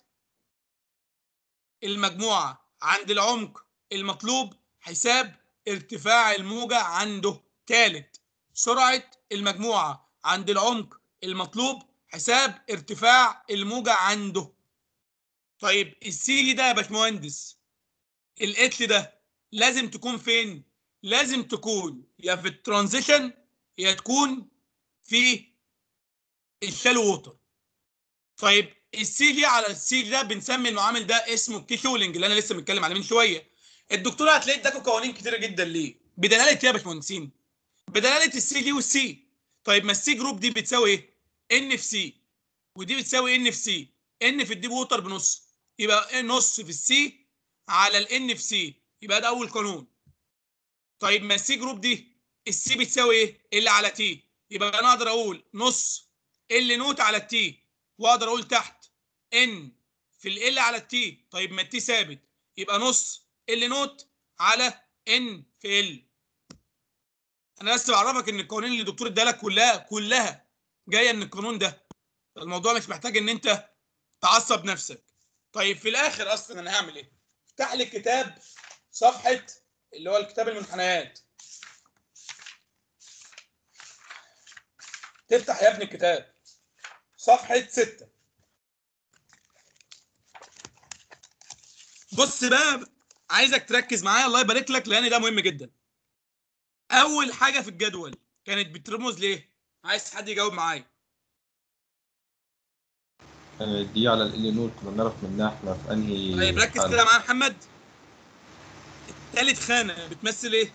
المجموعه عند العمق المطلوب حساب ارتفاع الموجة عنده. ثالث، سرعة المجموعة عند العمق المطلوب حساب ارتفاع الموجة عنده. طيب السي ده يا باشمهندس، الاتش ده لازم تكون فين؟ لازم تكون يا في الترانزيشن يا تكون في الشالو ووتر. طيب السي جي على السي جي ده بنسمي المعامل ده اسمه كي شولينج اللي انا لسه متكلم عليه من شويه. الدكتور هتلاقي اداكوا قوانين كتيره جدا ليه؟ بدلاله ايه يا باشمهندسين؟ بدلاله السي جي والسي. طيب ما السي جروب دي بتساوي ايه؟ ان في سي، ودي بتساوي ان في سي. ان في الديب ووتر بنص، يبقى نص في السي على الان في سي، يبقى ده اول قانون. طيب ما السي جروب دي السي بتساوي ايه؟ ال على تي، يبقى انا اقدر اقول نص ال نوت على التي، واقدر اقول تحت ان في ال على التي. طيب ما التي ثابت يبقى نص ال نوت على ان في ال. انا بس بعرفك ان القوانين اللي الدكتور ادالك كلها كلها جايه من القانون ده، الموضوع مش محتاج ان انت تعصب نفسك. طيب في الاخر اصلا انا هعمل ايه؟ افتح لي الكتاب صفحه اللي هو الكتاب المنحنيات. تفتح يا ابني الكتاب صفحه ستة. بص بقى عايزك تركز معايا الله يبارك لك لان ده مهم جدا. اول حاجه في الجدول كانت بترمز ليه؟ عايز حد يجاوب معايا. دي على ال نوت كنا بنعرف منها احنا في انهي طيب ركز كده معايا يا محمد. الثالث خانه بتمثل ايه؟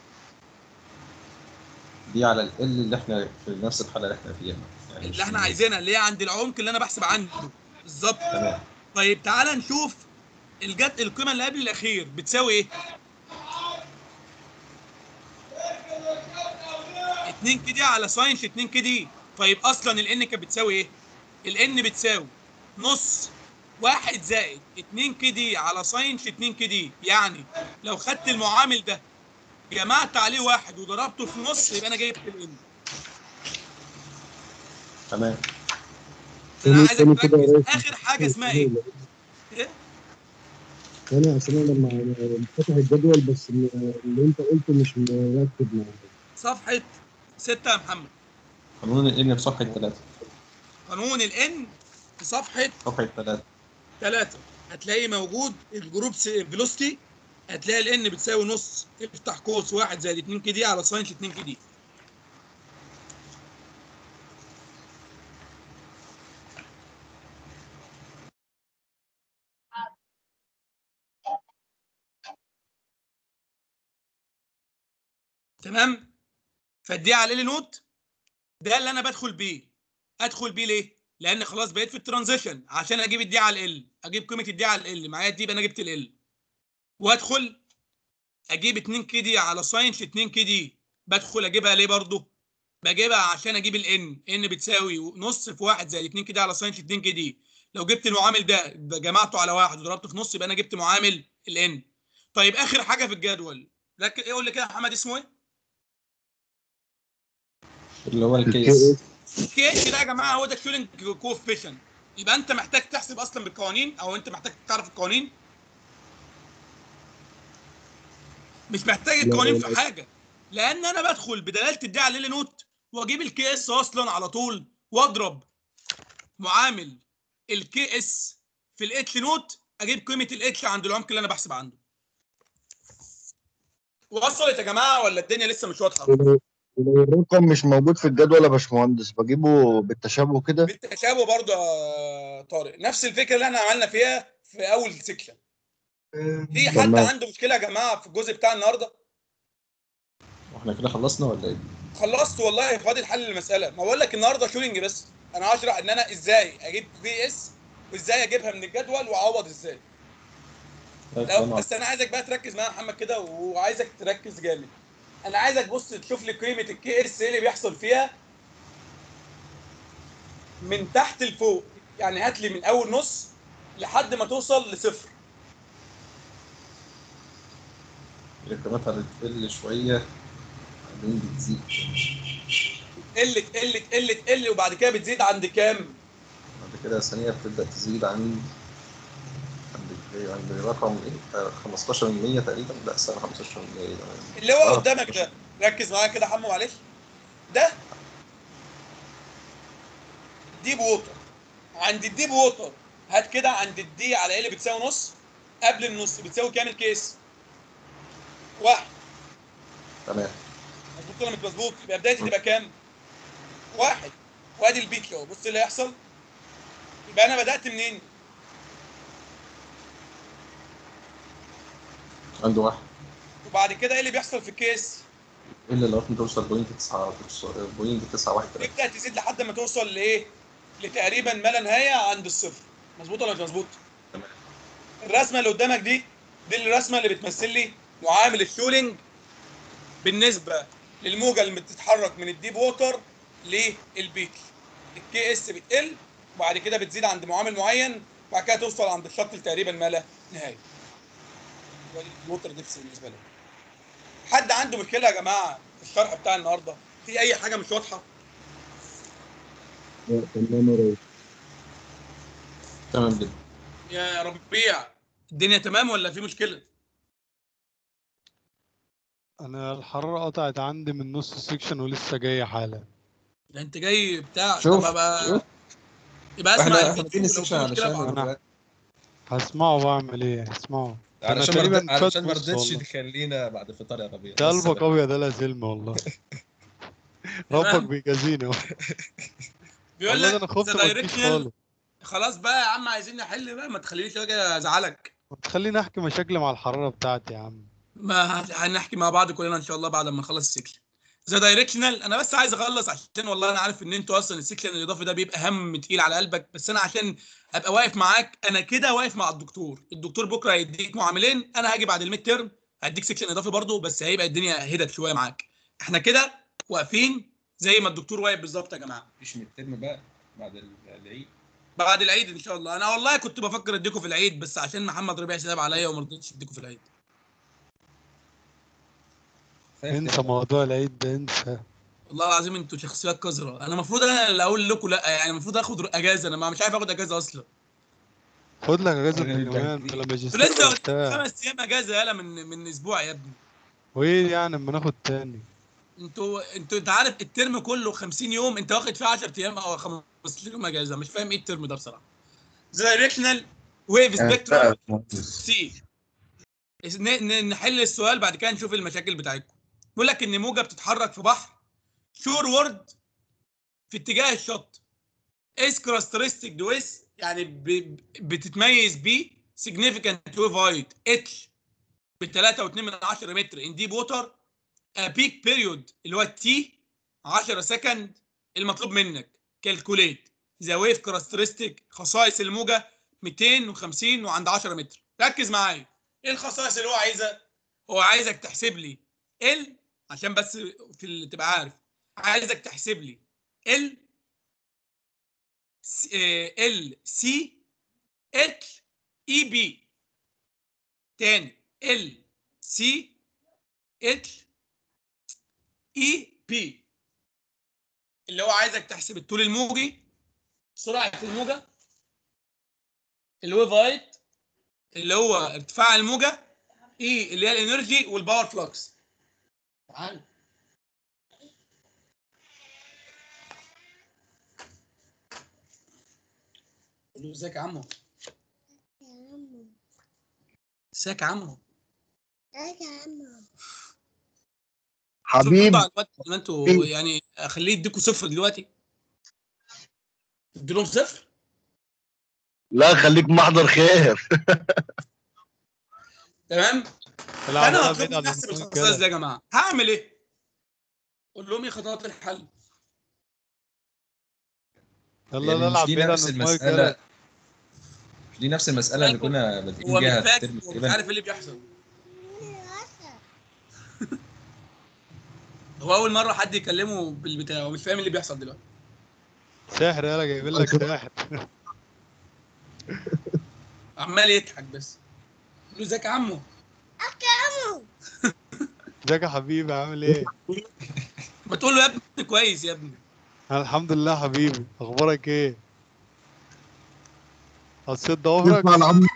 دي على ال اللي احنا في نفس الحاله اللي احنا فيها يعني اللي احنا عايزينها اللي هي عند العمق اللي انا بحسب عنده بالظبط. تمام. طيب تعالى نشوف الجد القيمه اللي قبل الاخير بتساوي ايه؟ اتنين كي دي على ساين في اتنين كي دي. طيب اصلا الان كانت بتساوي ايه؟ الان بتساوي نص واحد زائد اتنين كي دي على ساين في اتنين كي دي. يعني لو خدت المعامل ده جمعت عليه واحد وضربته في نص يبقى انا جايب الان. تمام. انا عايزك تركز. اخر حاجه اسمها ايه؟ ايه؟ انا عشان انا لما فتح الجدول بس اللي انت قلته مش مركب معايا. صفحه ستة يا محمد. قانون ال في صفحه ثلاثة. قانون الان في صفحه صفحه ثلاثة. ثلاثة هتلاقي موجود الجروب فيلوسيتي، هتلاقي الان بتساوي نص افتح قوس واحد زائد اتنين كي دي على ساين اتنين كي دي. تمام؟ فالدي على ال نوت ده اللي انا بدخل بيه. ادخل بيه ليه؟ لان خلاص بقيت في الترانزيشن عشان اجيب الدي على ال، اجيب قيمه الدي على ال معايا دي، يبقى انا جبت ال. وادخل اجيب اتنين كي دي على ساينش اتنين كي دي، بدخل اجيبها ليه برضو؟ بجيبها عشان اجيب الان، ان بتساوي نص في واحد زائد اتنين كي دي على ساينش اتنين كي دي. لو جبت المعامل ده جمعته على واحد وضربته في نص يبقى انا جبت معامل الان. طيب اخر حاجه في الجدول، ركز ايه، قول لي كده يا محمد اسمه ايه؟ اللي هو الكي الكيس. اس الكي اس ده يا جماعه هو ده الشولينج كوفيشنت. يبقى انت محتاج تحسب اصلا بالقوانين، او انت محتاج تعرف القوانين. مش محتاج لا القوانين لا في حاجه، لان انا بدخل بدلاله الدي على ال نوت واجيب الكي اس اصلا على طول، واضرب معامل الكي اس في الاتش نوت، اجيب قيمه الاتش عند العمق اللي انا بحسب عنده. وصلت يا جماعه ولا الدنيا لسه مش واضحه؟ ولو لو الرقم مش موجود في الجدول يا باشمهندس بجيبه بالتشابه كده. بالتشابه برضه يا طارق، نفس الفكره اللي احنا عملنا فيها في اول سيكشن. في حد تمام. عنده مشكله يا جماعه في الجزء بتاع النهارده؟ واحنا كده خلصنا ولا ايه؟ خلصت والله، فاضل حل المساله. ما بقول لك النهارده شولينج بس، انا هشرح ان انا ازاي اجيب في اس وازاي اجيبها من الجدول واعوض ازاي. طيب لو تمام. بس انا عايزك بقى تركز معايا يا محمد كده، وعايزك تركز جامد. انا عايزك بص تشوف لي قيمه الكي اس ايه اللي بيحصل فيها من تحت لفوق، يعني هات لي من اول نص لحد ما توصل لصفر. الكرامات هتقل شويه بعدين بتزيد. قلت قلت قلت قلت وبعد كده بتزيد عند كام؟ بعد كده ثانيه بتبدا تزيد عن عند عند رقم ايه؟ خمستاشر بالمية تقريبا. لا استنى، خمستاشر بالمية ايه ده؟ اللي هو آه، قدامك ده، ركز معايا كده يا حمو معلش. ده ديب ووتر. عند الديب ووتر هات كده عند الدي على ايه اللي بتساوي نص، قبل النص بتساوي كام الكيس؟ واحد. تمام. مظبوط ولا مش مظبوط؟ يبقى بدايتي تبقى كام؟ واحد. وادي البيك اهو، بص اللي هيحصل. يبقى انا بدات منين؟ عنده واحد. وبعد كده ايه اللي بيحصل في الكيس؟ الا لو ممكن توصل بوينت تسعة بوينت تسعة واحد تلاتة. تبدا تزيد لحد ما توصل لايه؟ لتقريبا ما لا نهايه عند الصفر. مظبوط ولا مش مظبوط؟ تمام. الرسمه اللي قدامك دي دي الرسمه اللي بتمثل لي معامل الشولينج بالنسبه للموجه اللي بتتحرك من الديب ووتر للبيك. الكي اس بتقل وبعد كده بتزيد عند معامل معين، وبعد كده توصل عند الشط تقريبا ما لا نهايه. الووتر ديبس بالنسبه لك. حد عنده مشكله يا جماعه في الشرح بتاع النهارده؟ في اي حاجه مش واضحه؟ لا تمام يا ريس. تمام جدا. يا ربيع الدنيا تمام ولا في مشكله؟ انا الحرارة قطعت عندي من نص السكشن ولسه جاية حالا. ده انت جاي بتاع. شوف طب بقى شوف يبقى اسمع احنا احنا الفيديو بادئين ولو السكشن في مشكله علشان بعرفك. انا هسمعه واعمل ايه؟ هسمعه. انا علشان تقريبا مرد... علشان ما فات نص رضيتش والله. تخلينا بعد الفطار يا ربيع. ده بس قلبك بقى. ابيض يا سلم والله. ربك تمام. بيجازيني. بيقول والله ده لك انا خفت ذا ما تجيش دايركشنال. خالص. خلاص بقى يا عم عايزين نحل بقى، ما تخلينيش اجي ازعلك. تخليني احكي مشاكلي مع الحرارة بتاعتي يا عم. ما هنحكي مع بعض كلنا ان شاء الله بعد ما نخلص السكشن. ذا دايركشنال انا بس عايز اخلص، عشان والله انا عارف ان انتوا اصلا السكشن الاضافي ده بيبقى هم تقيل على قلبك، بس انا عشان ابقى واقف معاك، انا كده واقف مع الدكتور. الدكتور بكره هيديك معاملين، انا هاجي بعد الميد تيرم هديك سكشن اضافي برضه، بس هيبقى الدنيا هدت شويه معاك. احنا كده واقفين زي ما الدكتور واقف بالظبط يا جماعه. مفيش من الترم بقى بعد العيد. بعد العيد ان شاء الله. انا والله كنت بفكر اديكم في العيد، بس عشان محمد ربيع ساب عليا وما رضيتش اديكم في العيد. انسى موضوع العيد ده، انسى. والله العظيم انتوا شخصيات قذره. انا المفروض انا اللي اقول لكم لا، يعني المفروض اخد اجازه، انا مش عارف اخد اجازه اصلا. خد لك اجازة انت كمان في الماجستير لسه وبتاع. خمس ايام اجازه يالا من من اسبوع يا ابني. وايه يعني اما ناخد تاني؟ انتوا انتوا انت عارف الترم كله خمسين يوم، انت واخد فيه عشرة ايام او خمستاشر يوم اجازه. مش فاهم ايه الترم ده بصراحه. دايركشنال ويف سبيكترم سي. نحل السؤال بعد كده نشوف المشاكل بتاعتكم. بيقول لك ان موجه بتتحرك في بحر شور وورد في اتجاه الشط اس كاركترستيك دويس، يعني بتتميز ب significant wave height اتش ب ثلاثة فاصلة اثنين متر ان ديب ووتر، بيك بيريود اللي هو التي عشرة سكند المطلوب منك كالكوليت ذا ويف كاركترستيك خصائص الموجه مئتين وخمسين وعند عشرة متر. ركز معايا، ايه الخصائص اللي هو عايزها؟ هو عايزك تحسب لي ال، عشان بس في اللي تبقى عارف، عايزك تحسب لي ال ال سي اتش اي بي. تاني ال سي اتش اي بي، اللي هو عايزك تحسب الطول الموجي، سرعه الموجه، الويف هايت اللي هو ارتفاع الموجه، اي اللي هي الانرجي والباور فلوكس. تعال قول له ازيك يا عمو. ازيك يا عمو. ازيك يا عمو. حبيب على الوقت ما انتوا يعني اخليه يديكوا صفر دلوقتي؟ تديلهم صفر؟ لا خليك محضر خير. تمام. العب انا ولا هطلب بعيد عن نحسب النقطة الخصائص كده. دي يا جماعه، هعمل ايه؟ قول لهم ايه خطوات الحل. يلا يعني مش نلعب دي بعيد عن نفس المايك المسألة يلا. مش دي نفس المسألة اللي كنا بادئين هو بيها مش في فاكر، الترم هو مش تقريبا؟ عارف ايه اللي بيحصل. هو اول مره حد يكلمه بالبتاع، هو مش فاهم اللي بيحصل دلوقتي. ساحر يلا جايبين لك ساحر. عمال يضحك بس. قول له ازيك يا عمو. ازيك يا عمو. ازيك يا حبيبي عامل ايه؟ ما تقول له يا ابني كويس يا ابني. انا الحمد لله حبيبي، اخبارك ايه؟ قصيت ضوافرك؟ يسمع العم.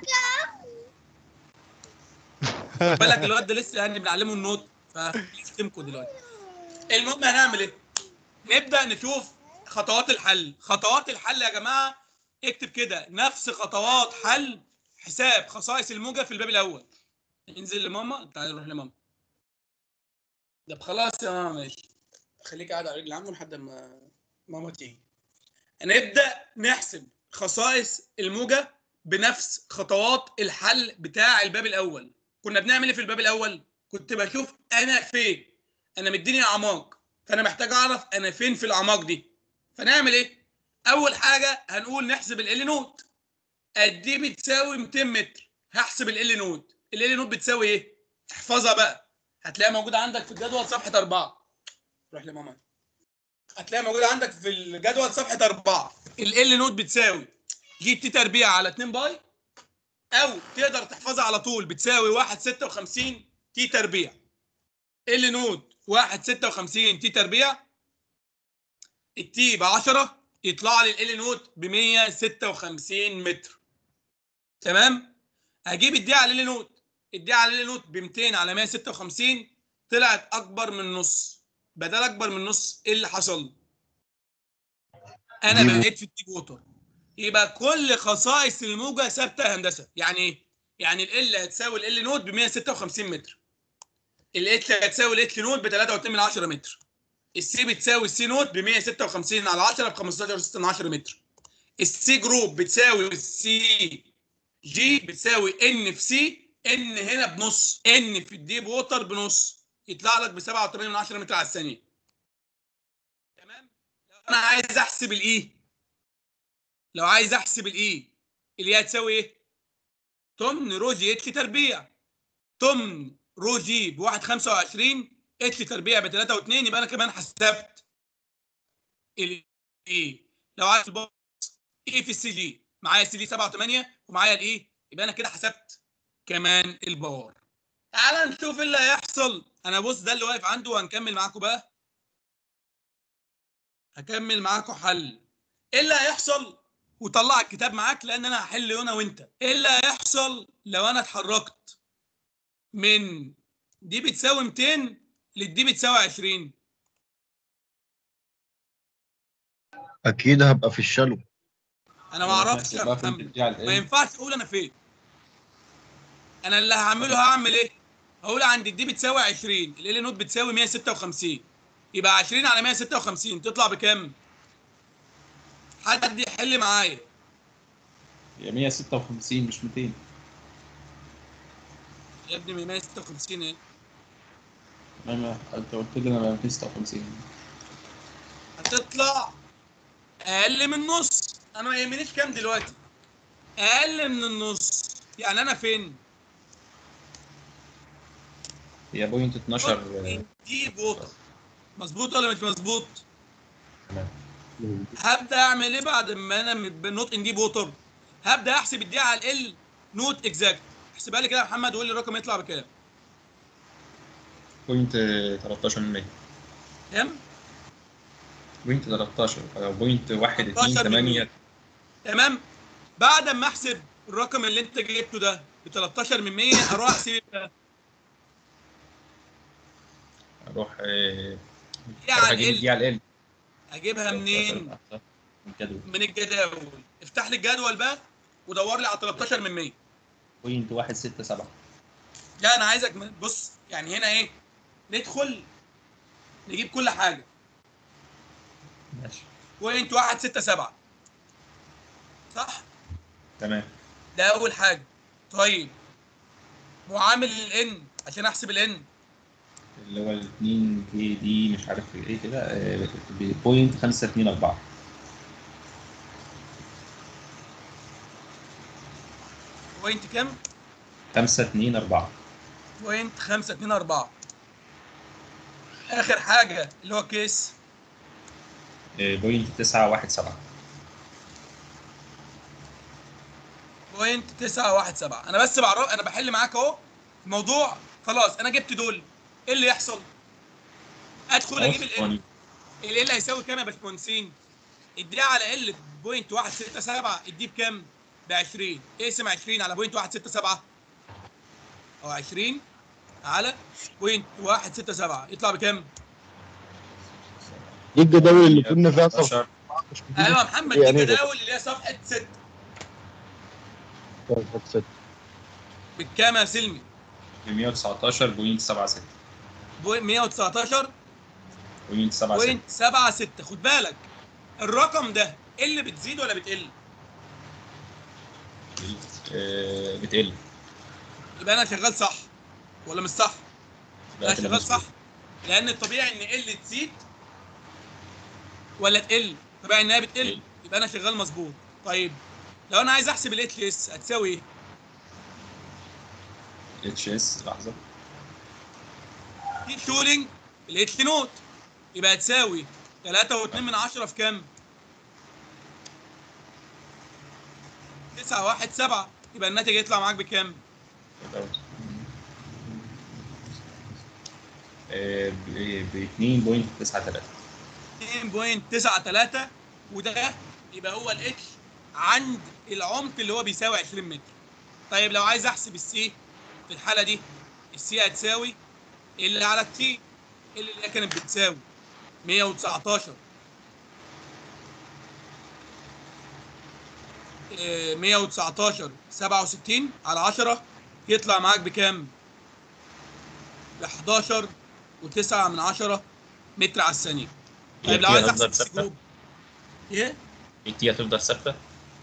خد بالك الواد ده لسه يعني بنعلمه النوت، فيشتمكوا دلوقتي. المهم هنعمل ايه؟ نبدا نشوف خطوات الحل. خطوات الحل يا جماعه اكتب كده نفس خطوات حل حساب خصائص الموجه في الباب الاول. انزل لماما، تعالى نروح لماما. ده خلاص يا ماما ماشي، خليك قاعد على رجل عمو لحد ما ماما تيجي. هنبدا نحسب خصائص الموجه بنفس خطوات الحل بتاع الباب الاول. كنا بنعمل ايه في الباب الاول؟ كنت بشوف انا فين، انا مديني اعماق، فانا محتاج اعرف انا فين في الاعماق دي. فنعمل ايه؟ اول حاجه هنقول نحسب ال نوت. دي بتساوي مئتين متر. هحسب ال نوت. ال نوت بتساوي ايه؟ احفظها بقى، هتلاقيها موجوده عندك في الجدول صفحه أربعة. روح لماما. هتلاقيها موجوده عندك في الجدول صفحه أربعة. ال نوت بتساوي جي تي تربيع على اتنين باي، او تقدر تحفظها على طول بتساوي واحد فاصلة ستة وخمسين تي تربيع. ال نوت واحد فاصلة ستة وخمسين تي تربيع، التي ب عشرة، يطلع لي ال نوت ب مية وستة وخمسين متر. تمام. هجيب الدي على ال نوت. الدي على ال نوت ب مئتين على مية وستة وخمسين، طلعت اكبر من نص. بدل اكبر من نص ايه اللي حصل؟ انا بقيت في الديب ووتر. يبقى كل خصائص الموجه ثابته يا هندسه. يعني ايه؟ يعني ال هتساوي ال نوت ب مية وستة وخمسين متر، الاتش هتساوي الاتش نوت ب ثلاثة فاصلة اثنين من عشرة متر، السي بتساوي السي نوت ب مية وستة وخمسين على عشرة ب خمستاشر فاصلة ستة من عشرة متر، السي جروب بتساوي السي جي بتساوي ان في سي، ان هنا بنص، ان في الديب ووتر بنص، يطلع لك ب سبعة وثمانين من عشرة متر على الثانيه. تمام. لو انا عايز احسب الاي، لو عايز احسب الاي اللي هي هتساوي ايه؟ تمن رو جي اتش تربيع. تمن رو جي ب واحد فاصلة خمسة وعشرين، اتش تربيع ب ثلاثة فاصلة اثنين، يبقى انا كمان حسبت الاي. لو عايز الباص اي في السي جي، معايا السي جي سبعة وثمانية ومعايا الاي، يبقى انا كده حسبت كمان الباور. تعال نشوف ايه اللي هيحصل. انا بص ده اللي واقف عنده، وهنكمل معاكم بقى. هكمل معاكم حل. ايه اللي هيحصل؟ وطلع الكتاب معاك لان انا هحل انا وانت. ايه اللي هيحصل لو انا اتحركت من دي بتساوي مئتين لدي بتساوي عشرين؟ اكيد هبقى في الشلو. انا ما اعرفش يا محمد، ما ينفعش اقول انا فين. انا اللي هعمله هعمل ايه؟ هقول عند دي بتساوي عشرين، ال نوت بتساوي مية وستة وخمسين، يبقى عشرين على مية وستة وخمسين تطلع بكام؟ حد يحل معايا. هي مية وستة وخمسين مش مئتين يا ابني مية وستة وخمسين ايه؟ انا انت قلت لي انا مية وستة وخمسين. هتطلع اقل من النص. انا ما يهمنيش كام دلوقتي، اقل من النص. يعني انا فين؟ هي بوينت اتناشر. دي بوتر مظبوط ولا مش مظبوط؟ تمام. هبدا اعمل ايه بعد ما انا بالنوت ان دي بوتر؟ هبدا احسب الدي على ال نوت اكزاكت. احسبها لي كده يا محمد وقول لي الرقم يطلع بكام. بوينت تلتاشر من مية. كام؟ بوينت تلتاشر او بوينت واحد اتنين تلتاشر من تمانية. مية. تمام. بعد ما احسب الرقم اللي انت جبته ده ب تلتاشر من مية اروح احسب ايه؟ اروح آه، دي اروح على اجيب ال الدي على ال. اجيبها منين؟ من الجدول. من الجداول. افتح لي الجدول بقى ودور لي على تلتاشر من مية. بوينت واحد ستة سبعة. لا انا عايزك بص، يعني هنا ايه؟ ندخل نجيب كل حاجه. ماشي. بوينت واحد ستة سبعة صح؟ تمام. ده اول حاجه. طيب معامل الان عشان احسب الان اللي هو ال اتنين كي دي مش عارف ايه كده بوينت خمسة اتنين اربعة. بوينت كام؟ خمسة اتنين اربعة. بوينت خمسة اتنين اربعة. اخر حاجه اللي هو كيس بوينت تسعة واحد سبعة. بوينت تسعة واحد سبعة. انا بس بعرف، انا بحل معاك اهو الموضوع. خلاص انا جبت دول. ايه اللي يحصل؟ ادخل اجيب ال ال ال هيساوي كام يا باشمهندسين؟ اديها على ال بوينت واحد ستة سبعة اديه بكام؟ ب عشرين. اقسم عشرين على بوينت واحد ستة سبعة او عشرين على بوينت واحد ستة سبعة يطلع بكام؟ دي الجداول اللي كنا فيها صفحه. ايوه يا محمد دي الجداول اللي هي صفحه ستة. صفحه ستة بكام يا سلمي؟ ب مية وتسعتاشر بوينت سبعة ستة. مية وتسعتاشر بوينت سبعة ستة. بوينت سبعة ستة. خد بالك الرقم ده اللي بتزيد ولا بتقل؟ آه، بتقل. يبقى انا شغال صح ولا مش صح؟ انا شغال صح لان الطبيعي ان ال تزيد ولا تقل؟ طبيعي انها بتقل، يبقى انا شغال مظبوط. طيب لو انا عايز احسب الاتش اس هتساوي ايه؟ اتش اس لحظه. دي شولينج الاتش نوت يبقى هتساوي تلاتة واتنين من عشرة في كام؟ تسعة واحد سبعة. يبقى الناتج يطلع معاك بكام؟ ب اتنين بوينت تسعة تلاتة. اتنين بوينت تسعة تلاتة. وده يبقى هو الاتش عند العمق اللي هو بيساوي عشرين متر. طيب لو عايز احسب السي في الحاله دي، السي هتساوي اللي على التي اللي هي كانت بتساوي مية وتسعتاشر مية وتسعتاشر سبعة وستين على عشرة يطلع معاك بكام؟ ب حداشر وتسعة من عشرة متر على الثانيه. طيب لو عايز احسب السي جروب ايه؟ التي هتفضل ثابته؟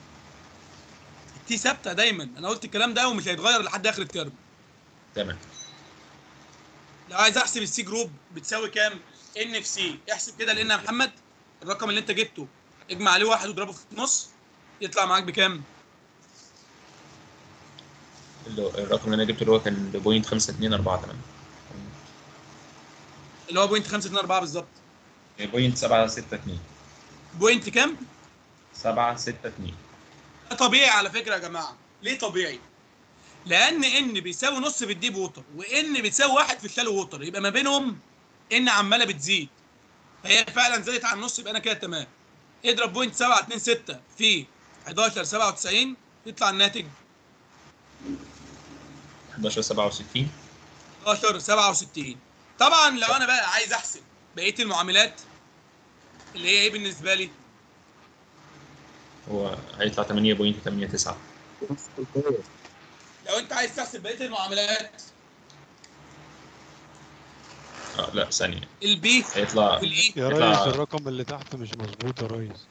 التي ثابته دايما. انا قلت الكلام ده ومش هيتغير لحد اخر الترم. تمام. لو عايز احسب السي جروب بتساوي كام؟ ان في سي. احسب كده لان يا محمد الرقم اللي انت جبته اجمع عليه واحد واضربه في النص يطلع معاك بكام؟ الرقم اللي انا جبته اللي هو كان بوينت خمسة اتنين اربعة. تمام. اللي هو بوينت خمسة اتنين اربعة بالظبط. بوينت سبعة ستة اتنين. بوينت كام؟ سبعة ستة اتنين. ده طبيعي على فكره يا جماعه. ليه طبيعي؟ لان ان بيساوي نص في الديب ووتر وان بتساوي واحد في الشالو ووتر، يبقى ما بينهم ان عماله بتزيد. فهي فعلا زادت عن النص، يبقى انا كده تمام. اضرب بوينت سبعة اتنين ستة في حداشر سبعة وتسعين يطلع الناتج حداشر سبعة وستين. حداشر سبعة وستين. طبعا لو انا بقى عايز احسب بقيه المعاملات اللي هي ايه بالنسبه لي؟ هو هيطلع تمانية بوينت تمانية تسعة. لو انت عايز تحسب بقيه المعاملات اه لا ثانيه. البي هيطلع والاي. يا ريس الرقم اللي تحت مش مظبوط يا ريس.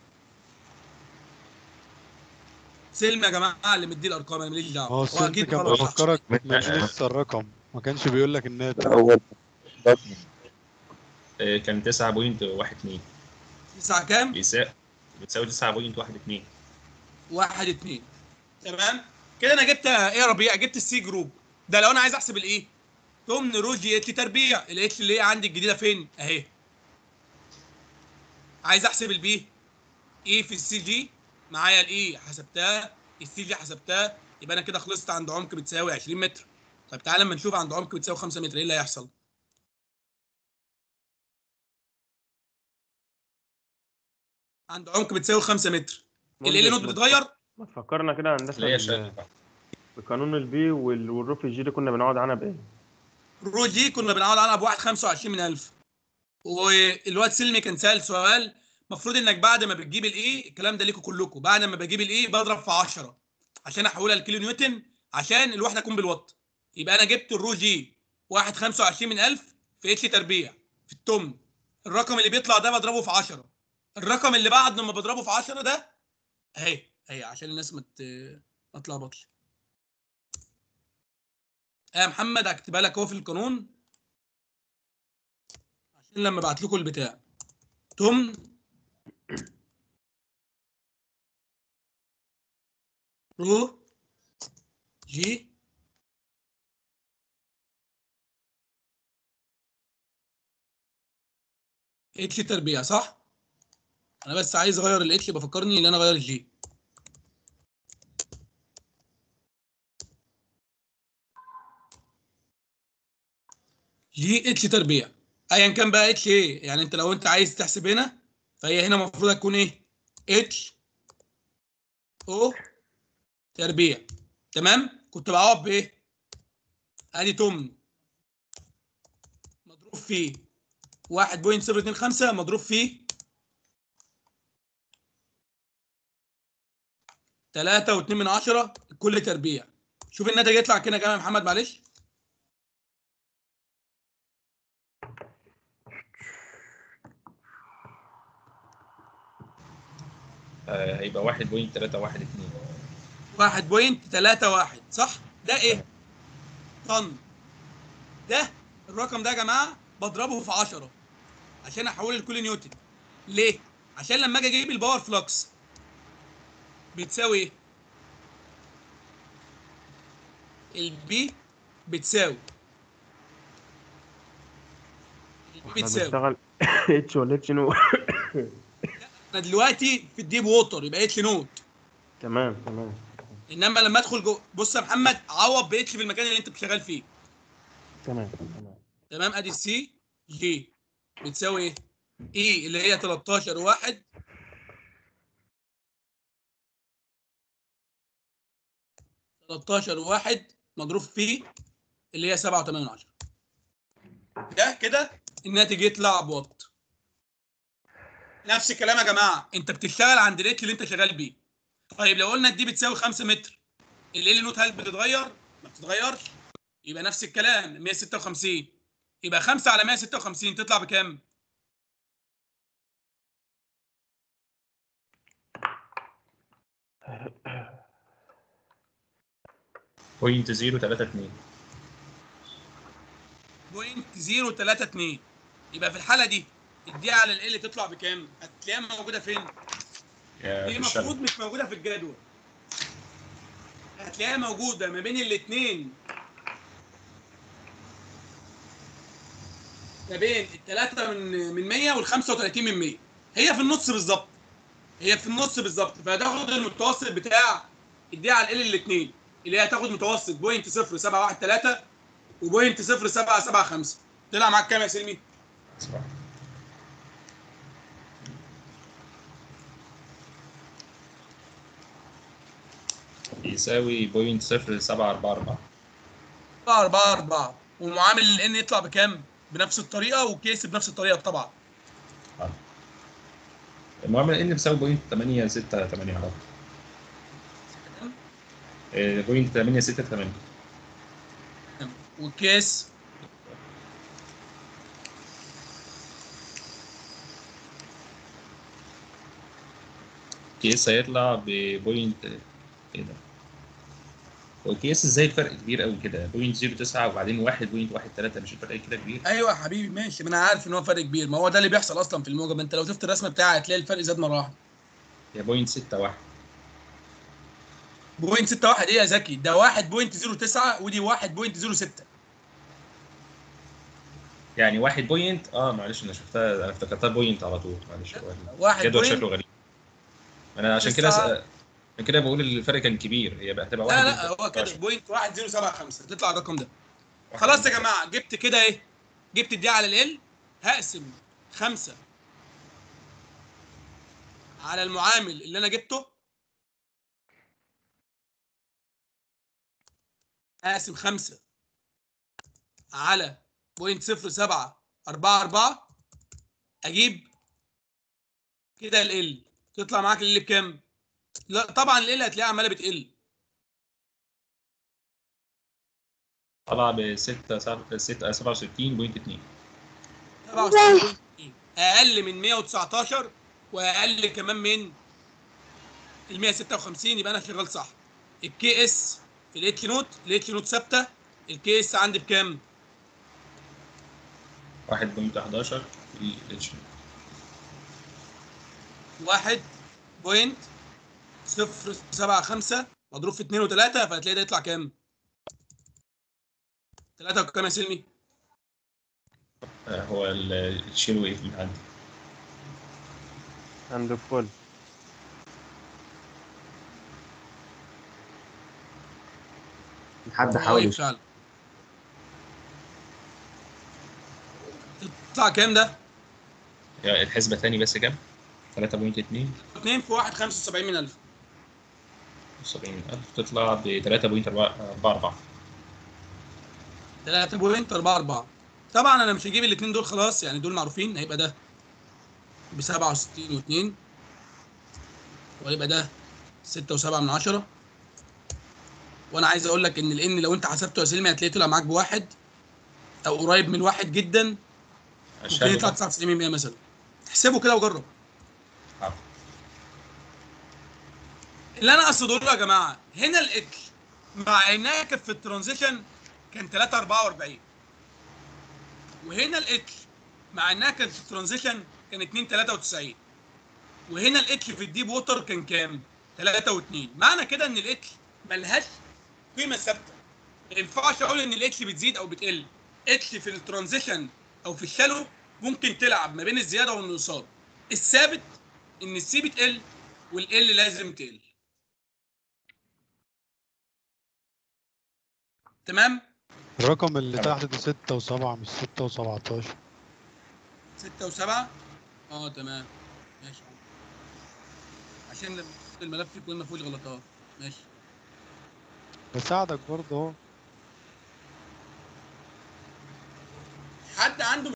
سلم يا جماعه اللي مدي الارقام، انا ماليش دعوه. هو السلم كان بيفكرك من لسه الرقم، ما كانش بيقول لك الناتج. كان تسعة بوينت واحد اتنين. تسعة كام؟ بيساوي بتساوي تسعة فاصلة واحد اتنين. واحد اتنين. تمام؟ كده انا جبت ايه يا ربيع؟ جبت السي جروب. ده لو انا عايز احسب الايه؟ تمن رو جي اتش تربيع. الاتش اللي هي عندي الجديده فين؟ اهي. عايز احسب البي. ايه في السي جي؟ معايا الاي حسبتها، السي جي حسبتها، يبقى انا كده خلصت عند عمق بتساوي عشرين متر. طيب تعالى اما نشوف عند عمق بتساوي خمسة متر ايه اللي هيحصل. عند عمق بتساوي خمسة متر ال ال نوت بتتغير. ما تفكرنا كده هندسه اللي هي ال- شايفه بقانون البي وال- والروف الجي دي كنا بنقعد عنها بايه؟ الرو جي كنا بنعوض عنها ب واحد فاصلة خمسة وعشرين من ألف. والواد سلمي كان سال سؤال، المفروض انك بعد ما بتجيب الايه، الكلام ده ليكم كلكم، بعد ما بجيب الايه بضرب في عشرة عشان احولها لكيلو نيوتن عشان الوحده تكون بالوات. يبقى انا جبت الرو جي واحد فاصلة خمسة وعشرين من ألف في اتش تربيع في التمن. الرقم اللي بيطلع ده بضربه في عشرة. الرقم اللي بعد لما بضربه في عشرة ده اهي اهي عشان الناس ما ما تلخبطش. اه يا محمد هكتبها لك اهو في القانون عشان لما ابعت لكم البتاع. تمن رو جي اتش تربيع، صح؟ انا بس عايز اغير الاتش، بفكرني ان انا اغير الجي. جي اتش تربيع ايا كان بقى اتش ايه، يعني انت لو انت عايز تحسب هنا فهي هنا المفروض تكون ايه؟ اتش او تربيع. تمام؟ كنت بعوض بايه؟ ادي تمن مضروب في واحد فاصلة صفر اتنين خمسة مضروب في تلاتة واتنين من عشرة كل تربيع. شوف الناتج يطلع كده كام يا محمد معلش. آه هيبقى واحد فاصلة تلاتة واحد اتنين. واحد فاصلة تلاتة واحد، صح؟ ده ايه؟ طن. ده الرقم ده يا جماعه بضربه في عشرة عشان احوله لكل نيوتن. ليه؟ عشان لما اجي اجيب الباور فلكس بتساوي ايه؟ البي بتساوي البي احنا بتساوي بنشتغل اتش ولا اتش نو؟ انا دلوقتي في الديب ووتر يبقى اتش نوت. تمام تمام. انما لما ادخل جوه، بص يا محمد عوض باتش في المكان اللي انت شغال فيه. تمام تمام. تمام؟ ادي السي جي بتساوي ايه؟ اي اللي هي تلتاشر واحد تلتاشر واحد مضروب في اللي هي سبعة وتمانية من عشرة. ده كده الناتج يطلع بوات. نفس الكلام يا جماعه، انت بتشتغل عند الريت اللي انت شغال بيه. طيب لو قلنا دي بتساوي خمسة متر، ال نوت هل بتتغير؟ ما بتتغيرش. يبقى نفس الكلام مية وستة وخمسين، يبقى خمسة على مية وستة وخمسين تطلع بكام؟ بوينت زيرو تلاتة اتنين. بوينت زيرو تلاتة اتنين. يبقى في الحاله دي الدي على ال ال تطلع بكام؟ هتلاقيها موجوده فين؟ يا دي في المفروض الشغل. مش موجوده في الجدول. هتلاقيها موجوده ما بين الاثنين، ما بين الثلاثة من من مية وال خمسة وتلاتين من مية. هي في النص بالظبط. هي في النص بالظبط، فهتاخد المتوسط بتاع الدي على ال الاثنين اللي هي هتاخد متوسط بوينت صفر سبعة واحد تلاتة وبوينت صفر سبعة سبعة خمسة. طلع معاك كام يا سلمي؟ صح. يساوي بوينت صفر سبعة أربعة أربعة. أربعة أربعة. ومعامل ال ان يطلع بكام؟ بنفس الطريقه، وكيس بنفس الطريقه طبعا. آه. المعامل ان بيساوي بوينت تمانية ستة تمانية على طول. بوينت تمانية ستة تمانية. والكيس كيس هيطلع ببوينت ايه ده؟ هو الكي اس ازاي الفرق كبير قوي كده؟ بوينت صفر تسعة وبعدين واحد فاصلة واحد ثلاثة، مش الفرق كده كبير؟ ايوه يا حبيبي ماشي، ما انا عارف ان هو فرق كبير، ما هو ده اللي بيحصل اصلا في الموجب. انت لو شفت الرسمه بتاعي هتلاقي الفرق زاد مره واحده. هي بوينت ستة واحد. بوينت ستة واحد ايه يا زكي؟ ده واحد فاصلة صفر تسعة ودي واحد فاصلة صفر ستة. يعني واحد بوينت اه معلش انا شفتها، انا افتكرتها بوينت على طول، معلش هو واحد الجدول بوينت شكله غريب. انا عشان كده تسعة. أسأل... عشان كده بقول الفرق كان كبير، هي بقى هتبقى لا واحد لا هو كده بوينت واحد صفر سبعة خمسة تطلع الرقم ده. واحد خلاص يا بوينت. جماعه جبت كده ايه؟ جبت دي على ال هقسم خمسة على المعامل اللي انا جبته، اقسم خمسة على بوينت صفر سبعة أربعة أربعة، اجيب كده ال تطلع معاك ال بكام؟ لا طبعا ال هتلاقيها عماله بتقل. طلع ب ستة سبعة وستين فاصلة اتنين. سبعة وستين فاصلة اتنين اقل من مية وتسعتاشر واقل كمان من ال مية وستة وخمسين، يبقى انا شغال صح. الكي اس في الاتش نوت، الاتش نوت ثابته، الكي اس عندي بكام؟ واحد فاصلة حداشر في الاتش. واحد فاصلة صفر سبعة خمسة مضروب في اتنين وتلاتة، فهتلاقي ده يطلع كام؟ تلاتة وكام يا سلمي؟ هو الشيل ويف من عندي عند الكل. حد هو حاول ويف فعلا. تطلع كام ده؟ يعني الحسبه ثاني بس كام؟ ثلاثة فاصلة اتنين. اتنين في واحد خمسة وسبعين من ألف. سبعين ألف تطلع ب ثلاثة فاصلة أربعة أربعة. تلاتة فاصلة أربعة أربعة. طبعا انا مش هجيب الاثنين دول خلاص، يعني دول معروفين، هيبقى ده ب سبعة وستين واتنين وهيبقى ده ستة وسبعة من عشرة. وانا عايز اقول لك ان الان لو انت حسبته يا سلمي هتلاقيه طلع معاك بواحد او قريب من واحد جدا، ممكن يطلع تسعة وتسعين بالمية مثلا. احسبه كده وجرب. حاضر. اللي انا اقصده له يا جماعه هنا الاتش مع انها كانت في الترانزيشن كان تلاتة أربعة وأربعين، وهنا الاتش مع انها كانت في الترانزيشن كان اتنين تلاتة وتسعين، وهنا الاتش في الديب ووتر كان كام؟ تلاتة واتنين. معنى كده ان الاتش ملهاش قيمه ثابته. ما ينفعش اقول ان الاتش بتزيد او بتقل. اتش في الترانزيشن او في الشالو ممكن تلعب ما بين الزياده والنقصان. الثابت ان السي بتقل والال لازم تقل. تمام؟ الرقم اللي تحت ده ستة وسبعة مش ستة وسبعتاشر. ستة وسبعة؟ اه تمام ماشي، عشان لما الملف يكون ما فيهوش غلطات. ماشي بساعدك برضه اهو. حد عنده